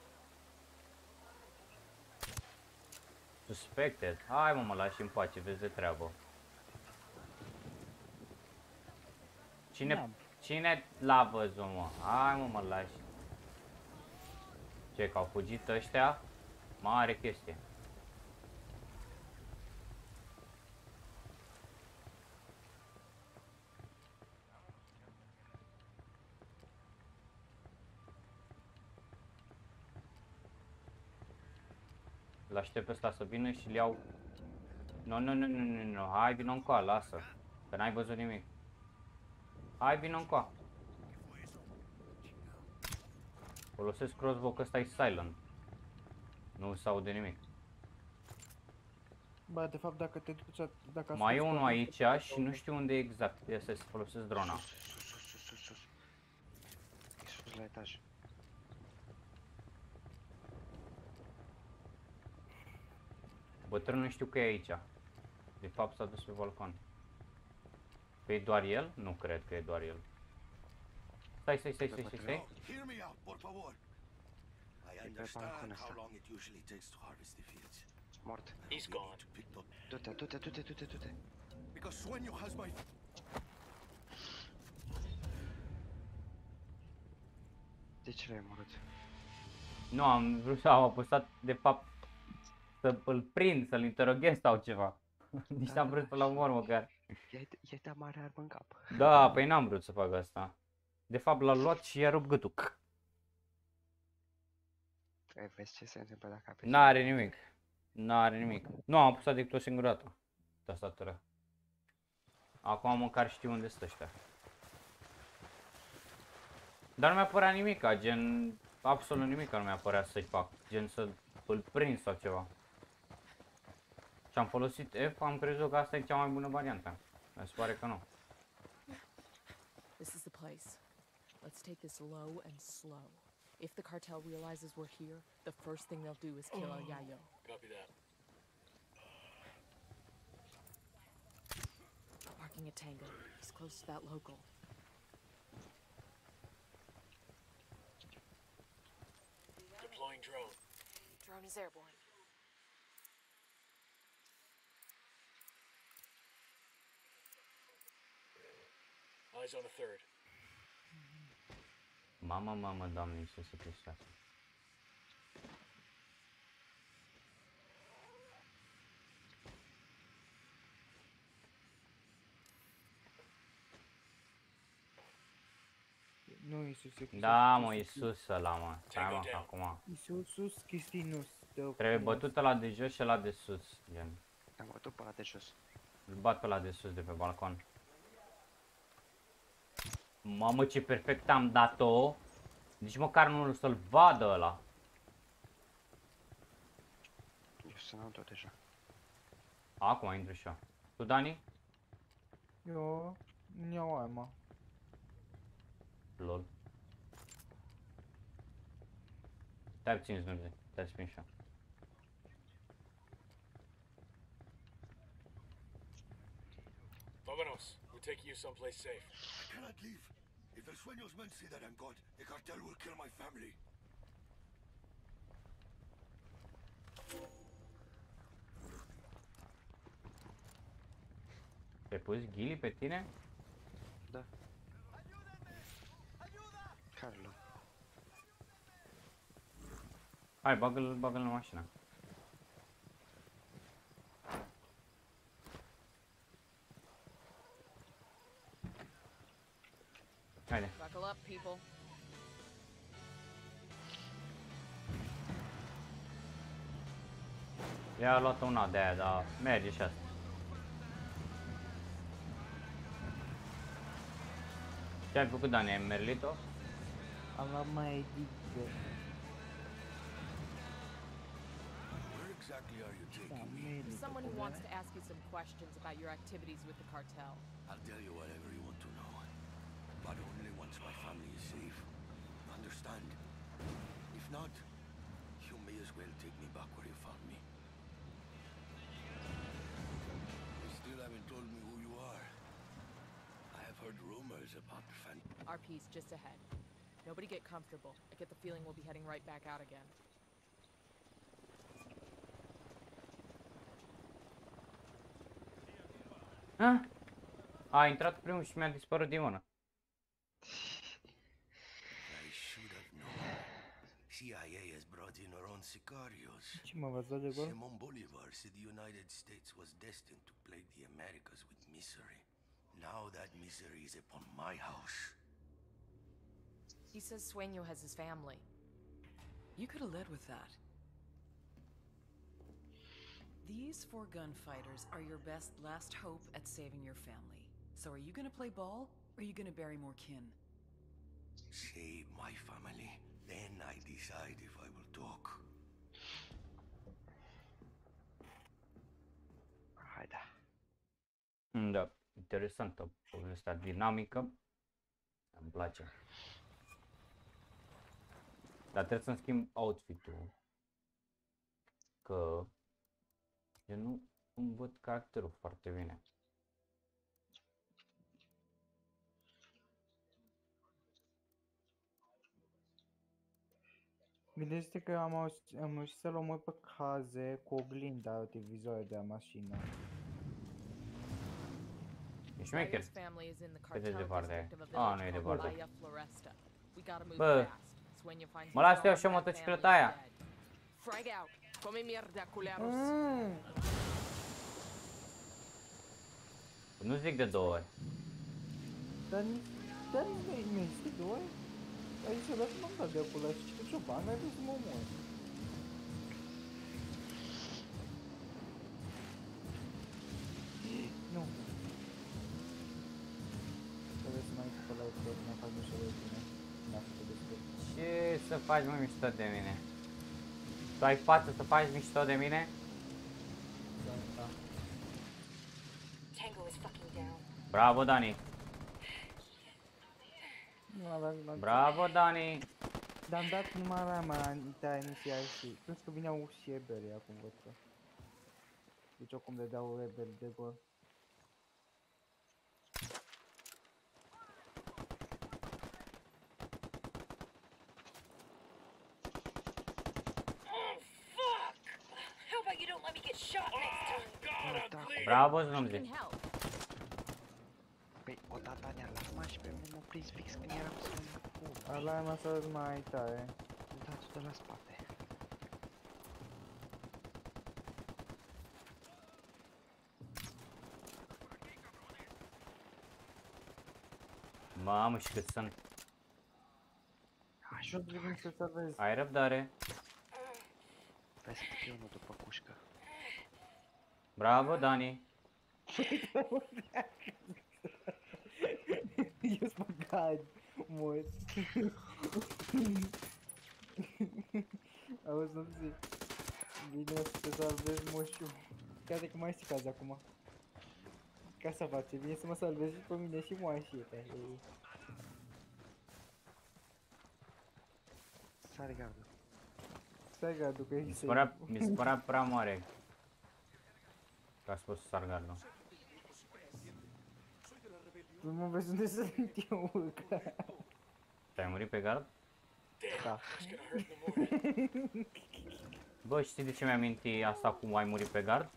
Suspected. Hai mă lași în pace, vezi de treabă. Cine l-a văzut, mă? Hai mă lași. Ce, că au fugit ăștia? Mare chestie. L-aștept pe ăsta să vină și îl iau. Nu, hai vină încoa, lasă. Că n-ai văzut nimic. Hai vină încoa. Folosesc crossbow, că ăsta e silent. Nu se aude nimic. Bă, de fapt, dacă te duci... Dacă mai e unul aici și nu știu unde e exact. Ia să folosesc drona. Sus la etaj. Bătrânul știu că e aici. De fapt s-a dus pe balcon. Că e doar el? Nu cred că e doar el. Stai. Hear me out, por favor. I understand how long it usually takes to harvest the fields. Mort. He's gone. Du-te. Because Sueño has my... De ce l-ai omorât? Nu, am vrut să am apăsat de fapt să îl prind, să-l interoghez sau ceva. Nici n-am vrut să-l omor măcar. I-ai dat mare armă în cap. Da, păi n-am vrut să fac asta. De fapt l-a luat și i-a rupt gâtul. Vezi ce se întâmplă dacă apeși? N-are nimic. Nu, am apăsat decât o singură dată. Tastatura. Acum măcar știu unde sunt ăștia. Dar nu mi-a părea nimica, gen... Absolut nimic nu mi-a părea să-i fac. Gen să-l prind sau ceva. Și am folosit F, am crezut că asta e cea mai bună variantă. Mi se pare că nu. This is the place. Let's take this low and slow. If the cartel realizes we're here, the first thing they'll do is kill El Yayo. Copy that. Marking a tango. He's close to that local. Deploying drone. Drone is airborne. Eyes on a third. Mamă, Doamne Iisuse Hristos. Nu, Iisuse. Da, mă, Iisus ăla, mă. Stai, mă, acum. Iisus Cristinus. Trebuie bătut ăla de jos și ăla de sus, gen. Am bătut pe ăla de jos. Îl bat pe ăla de sus de pe balcon. Mamă, ce perfect am dat-o. Nici măcar nu să-l vadă ăla. sunt înăuntru deja. Acum intru și eu. Tu, Dani? Eu îmi iau arma. Lol. Stai puțin, Znurze. Stai să și eu. Vámonos. We're taking you someplace safe. I cannot leave. If the Sueños men say that I'm God, the cartel will kill my family. Te-ai pus ghili pe tine? Da. Carlo. Hai, bagă-l în mașină. Haide. Buckle up, people. I-a luat una de aia, dar merge și asta. Ce ai făcut, Dani? Ai merlit-o? Am luat mai edică. Where exactly are you taking me? Someone who wants to ask you some questions about your activities with the cartel. I'll tell you whatever you want to know. But only once my family is safe. Understand? If not, you may as well take me back where you found me. You still haven't told me who you are. I have heard rumors about the RP's just ahead. Nobody get comfortable. I get the feeling we'll be heading right back out again. A intrat primul și mi-a dispărut din mână. I should have known. CIA has brought in our own sicarios. Ce mă v-ați dat de gol? Simon Bolivar said the United States was destined to plague the Americas with misery. Now that misery is upon my house. He says Sueño has his family. You could have led with that. These 4 gunfighters are your best last hope at saving your family. So are you gonna play ball, or are you gonna bury more kin? Save my family, then I decide if I will talk. Hai da. Da, interesantă povestea dinamică. Îmi place. Dar trebuie să-mi schimb outfit-ul. Că eu nu îmi văd caracterul foarte bine. Gândește că am reușit să-l omor pe caze cu oglinda utilizare de la mașină. E șmecher. Raya's family is in the Cât de cartel departe e? district of a Ah, nu e village called departe. Bahia Floresta. We gotta move Bă, fast. Sueño finds mă his las eu mom și and that motocicleta family is aia. dead. Frag out. Come mierda, culeros. Nu zic de 2 ori. Dar nu este 2 ori? Aici s-a dat m-am dat de acolo și ce cioban, n-ai vrut să mă omori. Nu. Trebuie să mai făcut la tot, mai fac mișto de tine. N-a făcut destul. Ce să faci, mă, mișto de mine? Tu ai față să faci mișto de mine? Da. Tango is fucking down. Bravo, Dani! Bravo, Dani! Dar am dat numai arma inițial și plus că vineau și rebeli acum văd că. Deci oricum le dau rebeli de gol. How about you don't let me get shot next time? Bravo, Znumzi! Păi, o dat Dania la arma și pe mine m-a prins fix când eram să mă pun. Alarma s-a dus mai tare. Da, tu de la spate. Mamă, și cât sunt. Așa trebuie să salvezi. Ai răbdare. Vezi că e unul după cușcă. Bravo, Dani! Eu sunt băgat, mort. Auzi, nu zic. Vine să te salvezi, moșu. Crede că mai știi cazi acum. Ca să face, vine să mă salvezi pe mine și moașieta. Sare gardul. Stai gardul că e Mi se părea prea mare. Ca să pot să sar gardul. Nu mă vezi unde sunt eu, urcă. Te-ai murit pe gard? Da. Bă, știi de ce mi-am amintit asta cum ai murit pe gard?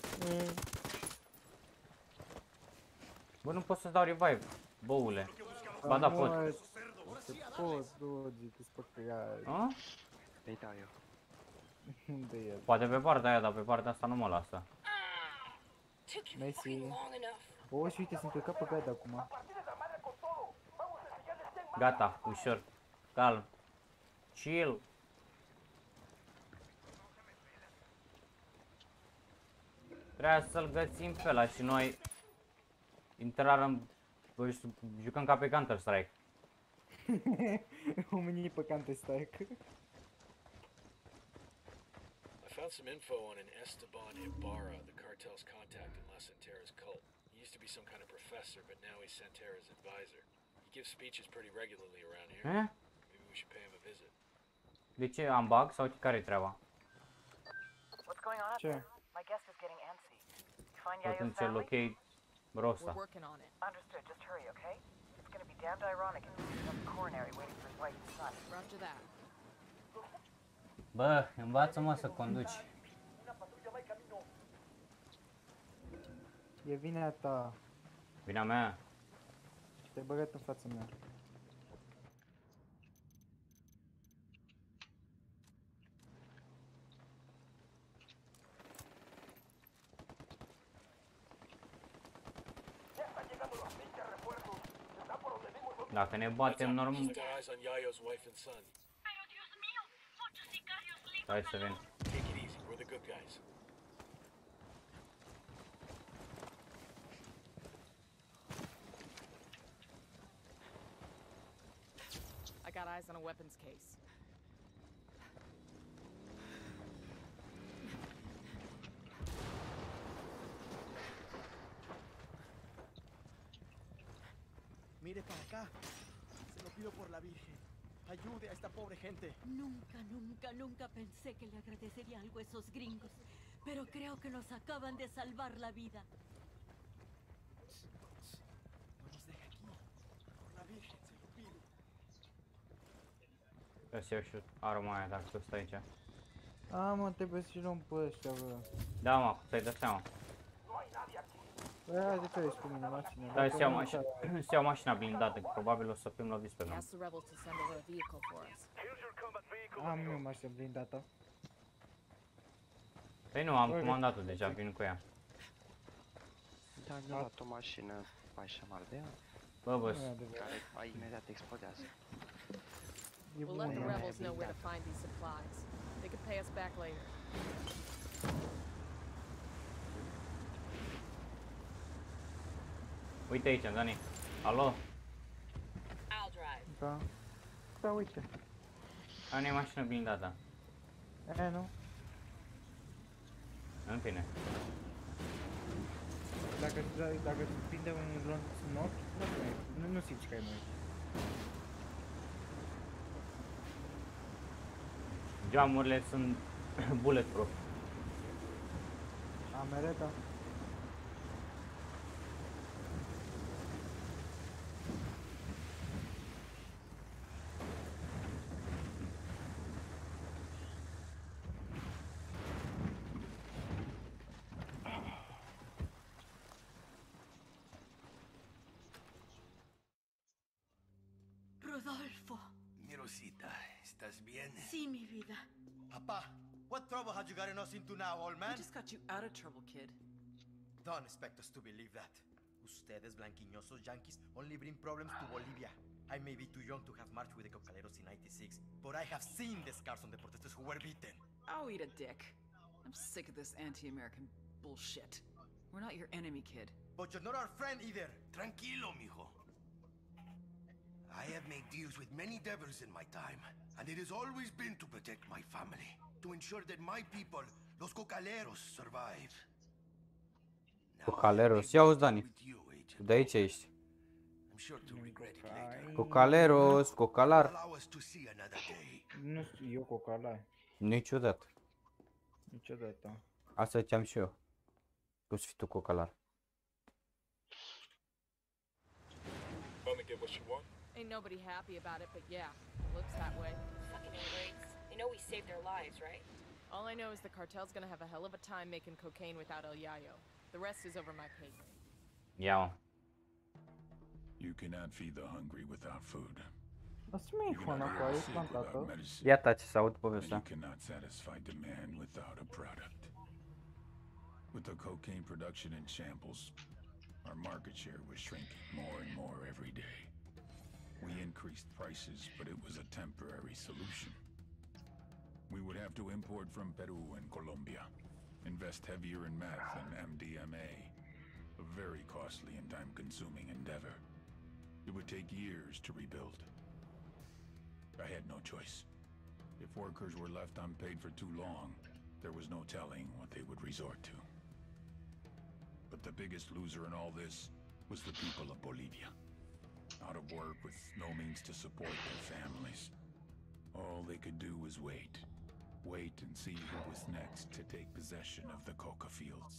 Bă, nu pot să-ți dau revive, băule. Ba da, pot. Pot, logic, îți păcăiai. A? Îi dau eu. Unde e? Poate pe partea aia, dar pe partea asta nu mă lasă. Mersi. O, și uite, sunt plecat pe gard acum. Gata, ușor. Calm. Chill. Trebuie să-l găsim pe ăla și noi intrăm, jucăm ca pe Counter-Strike. Oamenii pe Counter-Strike. I found some info on an Esteban Ibarra, the cartel's contact in La Santera's cult. He used to be some kind of professor, but now he's Santera's advisor. He gives speeches pretty regularly around here. Maybe we should pay him a visit. De ce am bug sau care-i treaba? What's going on up there? My guest is getting antsy. You find Yayo's Atunci family? locate rosta. We're working on it. Understood. Just hurry, okay? It's gonna be damned ironic if he's at the coronary waiting for his wife and son. Roger that. Bă, învață-mă să conduci. E vina ta. Vina mea. Te-ai băgat în fața mea. Dacă ne batem normal. Keep eyes on Yayo's wife and son. Hai să vin. Take it easy. We're the good guys. I got eyes on a weapons case. Mire para acá. Se lo pido por la Virgen. Ayude a esta pobre gente. Nunca pensé que le agradecería algo a esos gringos. Pero creo que nos acaban de salvar la vida. No nos deje aquí. Por la Virgen, se lo pido. Trebuie să iau și arma aia dacă tot stai aici. A, mă, trebuie să-și luăm pe ăștia, bă. Da, mă, ți-ai dat seama. Bă, hai de care ești cu mine mașina. Hai să iau mașina blindată, că probabil o să fim loviți pe drum. Ask the rebels to send over a vehicle for us. Am eu mașina blindată. Păi nu, am comandat-o deja, vin cu ea. Da, mi-a luat o mașină așa mare de ea. Bă, bă. Care imediat explodează. We'll let the rebels know where to find these supplies. They could pay us back later. Uite aici, Dani. Alo? I'll drive. Da. Da, uite. Am e mașină blindată. E, nu? În fine. Dacă prinde un glonț în ochi, nu simți că ai mai. Geamurile sunt bulletproof. Amereta. Rodolfo. Mirosita, ¿estás bien? Sí, mi vida. Papa, what trouble had you gotten us into now, old man? We just got you out of trouble, kid. Don't expect us to believe that. Ustedes blanquiñosos yankees only bring problems to Bolivia. I may be too young to have marched with the cocaleros in '96, but I have seen the scars on the protesters who were beaten. Oh, eat a dick. I'm sick of this anti-American bullshit. We're not your enemy, kid. But you're not our friend either. Tranquilo, mijo. I have made deals with many devils in my time, and it has always been to protect my family. to ensure that my people, los cocaleros, survive. Cocaleros. Ia auzi, Dani. De aici ești. Cocaleros, cocalar. Allow us to see another day. Nu știu, eu cocalar. Niciodată. Niciodată. Asta ziceam și eu. Tu să fii tu cocalar. Only get what you want. Ain't nobody happy about it, but yeah, looks that way. Fucking ingrates. You know we saved their lives, right? All I know is the cartel's gonna have a hell of a time making cocaine without El Yayo. The rest is over my pay grade. Ia-o. You cannot feed the hungry without food. Asta mi-e fana cu aia, plantată. Ia taci să aud And povestea. you cannot satisfy demand without a product. With the cocaine production in shambles, our market share was shrinking more and more every day. We increased prices, but it was a temporary solution. We would have to import from Peru and Colombia, invest heavier in meth and MDMA, a very costly and time-consuming endeavor. It would take years to rebuild. I had no choice. If workers were left unpaid for too long, there was no telling what they would resort to. But the biggest loser in all this was the people of Bolivia. Out of work with no means to support their families. All they could do was wait. Wait and see who was next to take possession of the coca fields.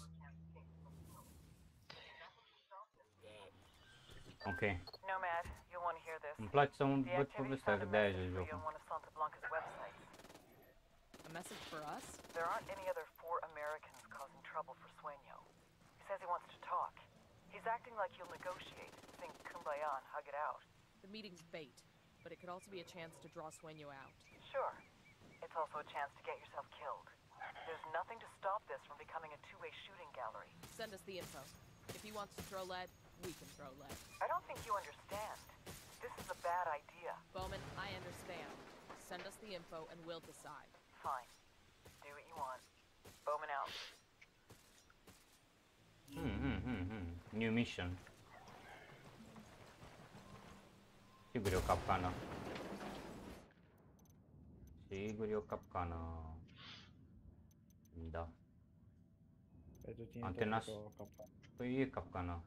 Ok. Nomad, you'll want to hear this. Îmi place să The văd activity povestea, că found a de-aia message joc for you jocul. on one of Santa Blanca's websites. A message for us? There aren't any other 4 Americans causing trouble for Sueño. He says he wants to talk. He's acting like he'll negotiate, sing kumbaya and hug it out. The meeting's bait, but it could also be a chance to draw Sueño out. Sure. It's also a chance to get yourself killed. There's nothing to stop this from becoming a two-way shooting gallery. Send us the info. If he wants to throw lead, we can throw lead. I don't think you understand. This is a bad idea. Bowman, I understand. Send us the info and we'll decide. Fine. Do what you want. Bowman out. New mission. Sigur e o capcană. Sigur e o capcană. Da. Pentru tine Antena. tot o capcană. Păi e capcană.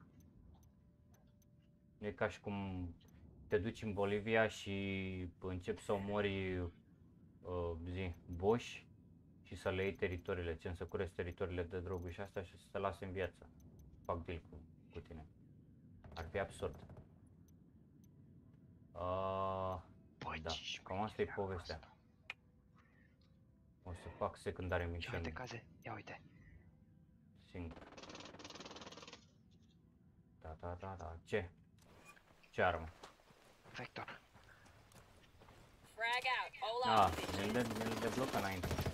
E ca și cum te duci în Bolivia și începi să omori boși și să le iei teritoriile, să cureți teritoriile de droguri și astea și să te lase în viață. Fac deal cu tine. Ar fi absurd. Da, cam asta e povestea. O să fac secundare Ia misiuni. uite, Caze, ia uite. Singur. Da. Ce? Ce armă? Vector. Frag out. All out. Ne-l deblocă înainte.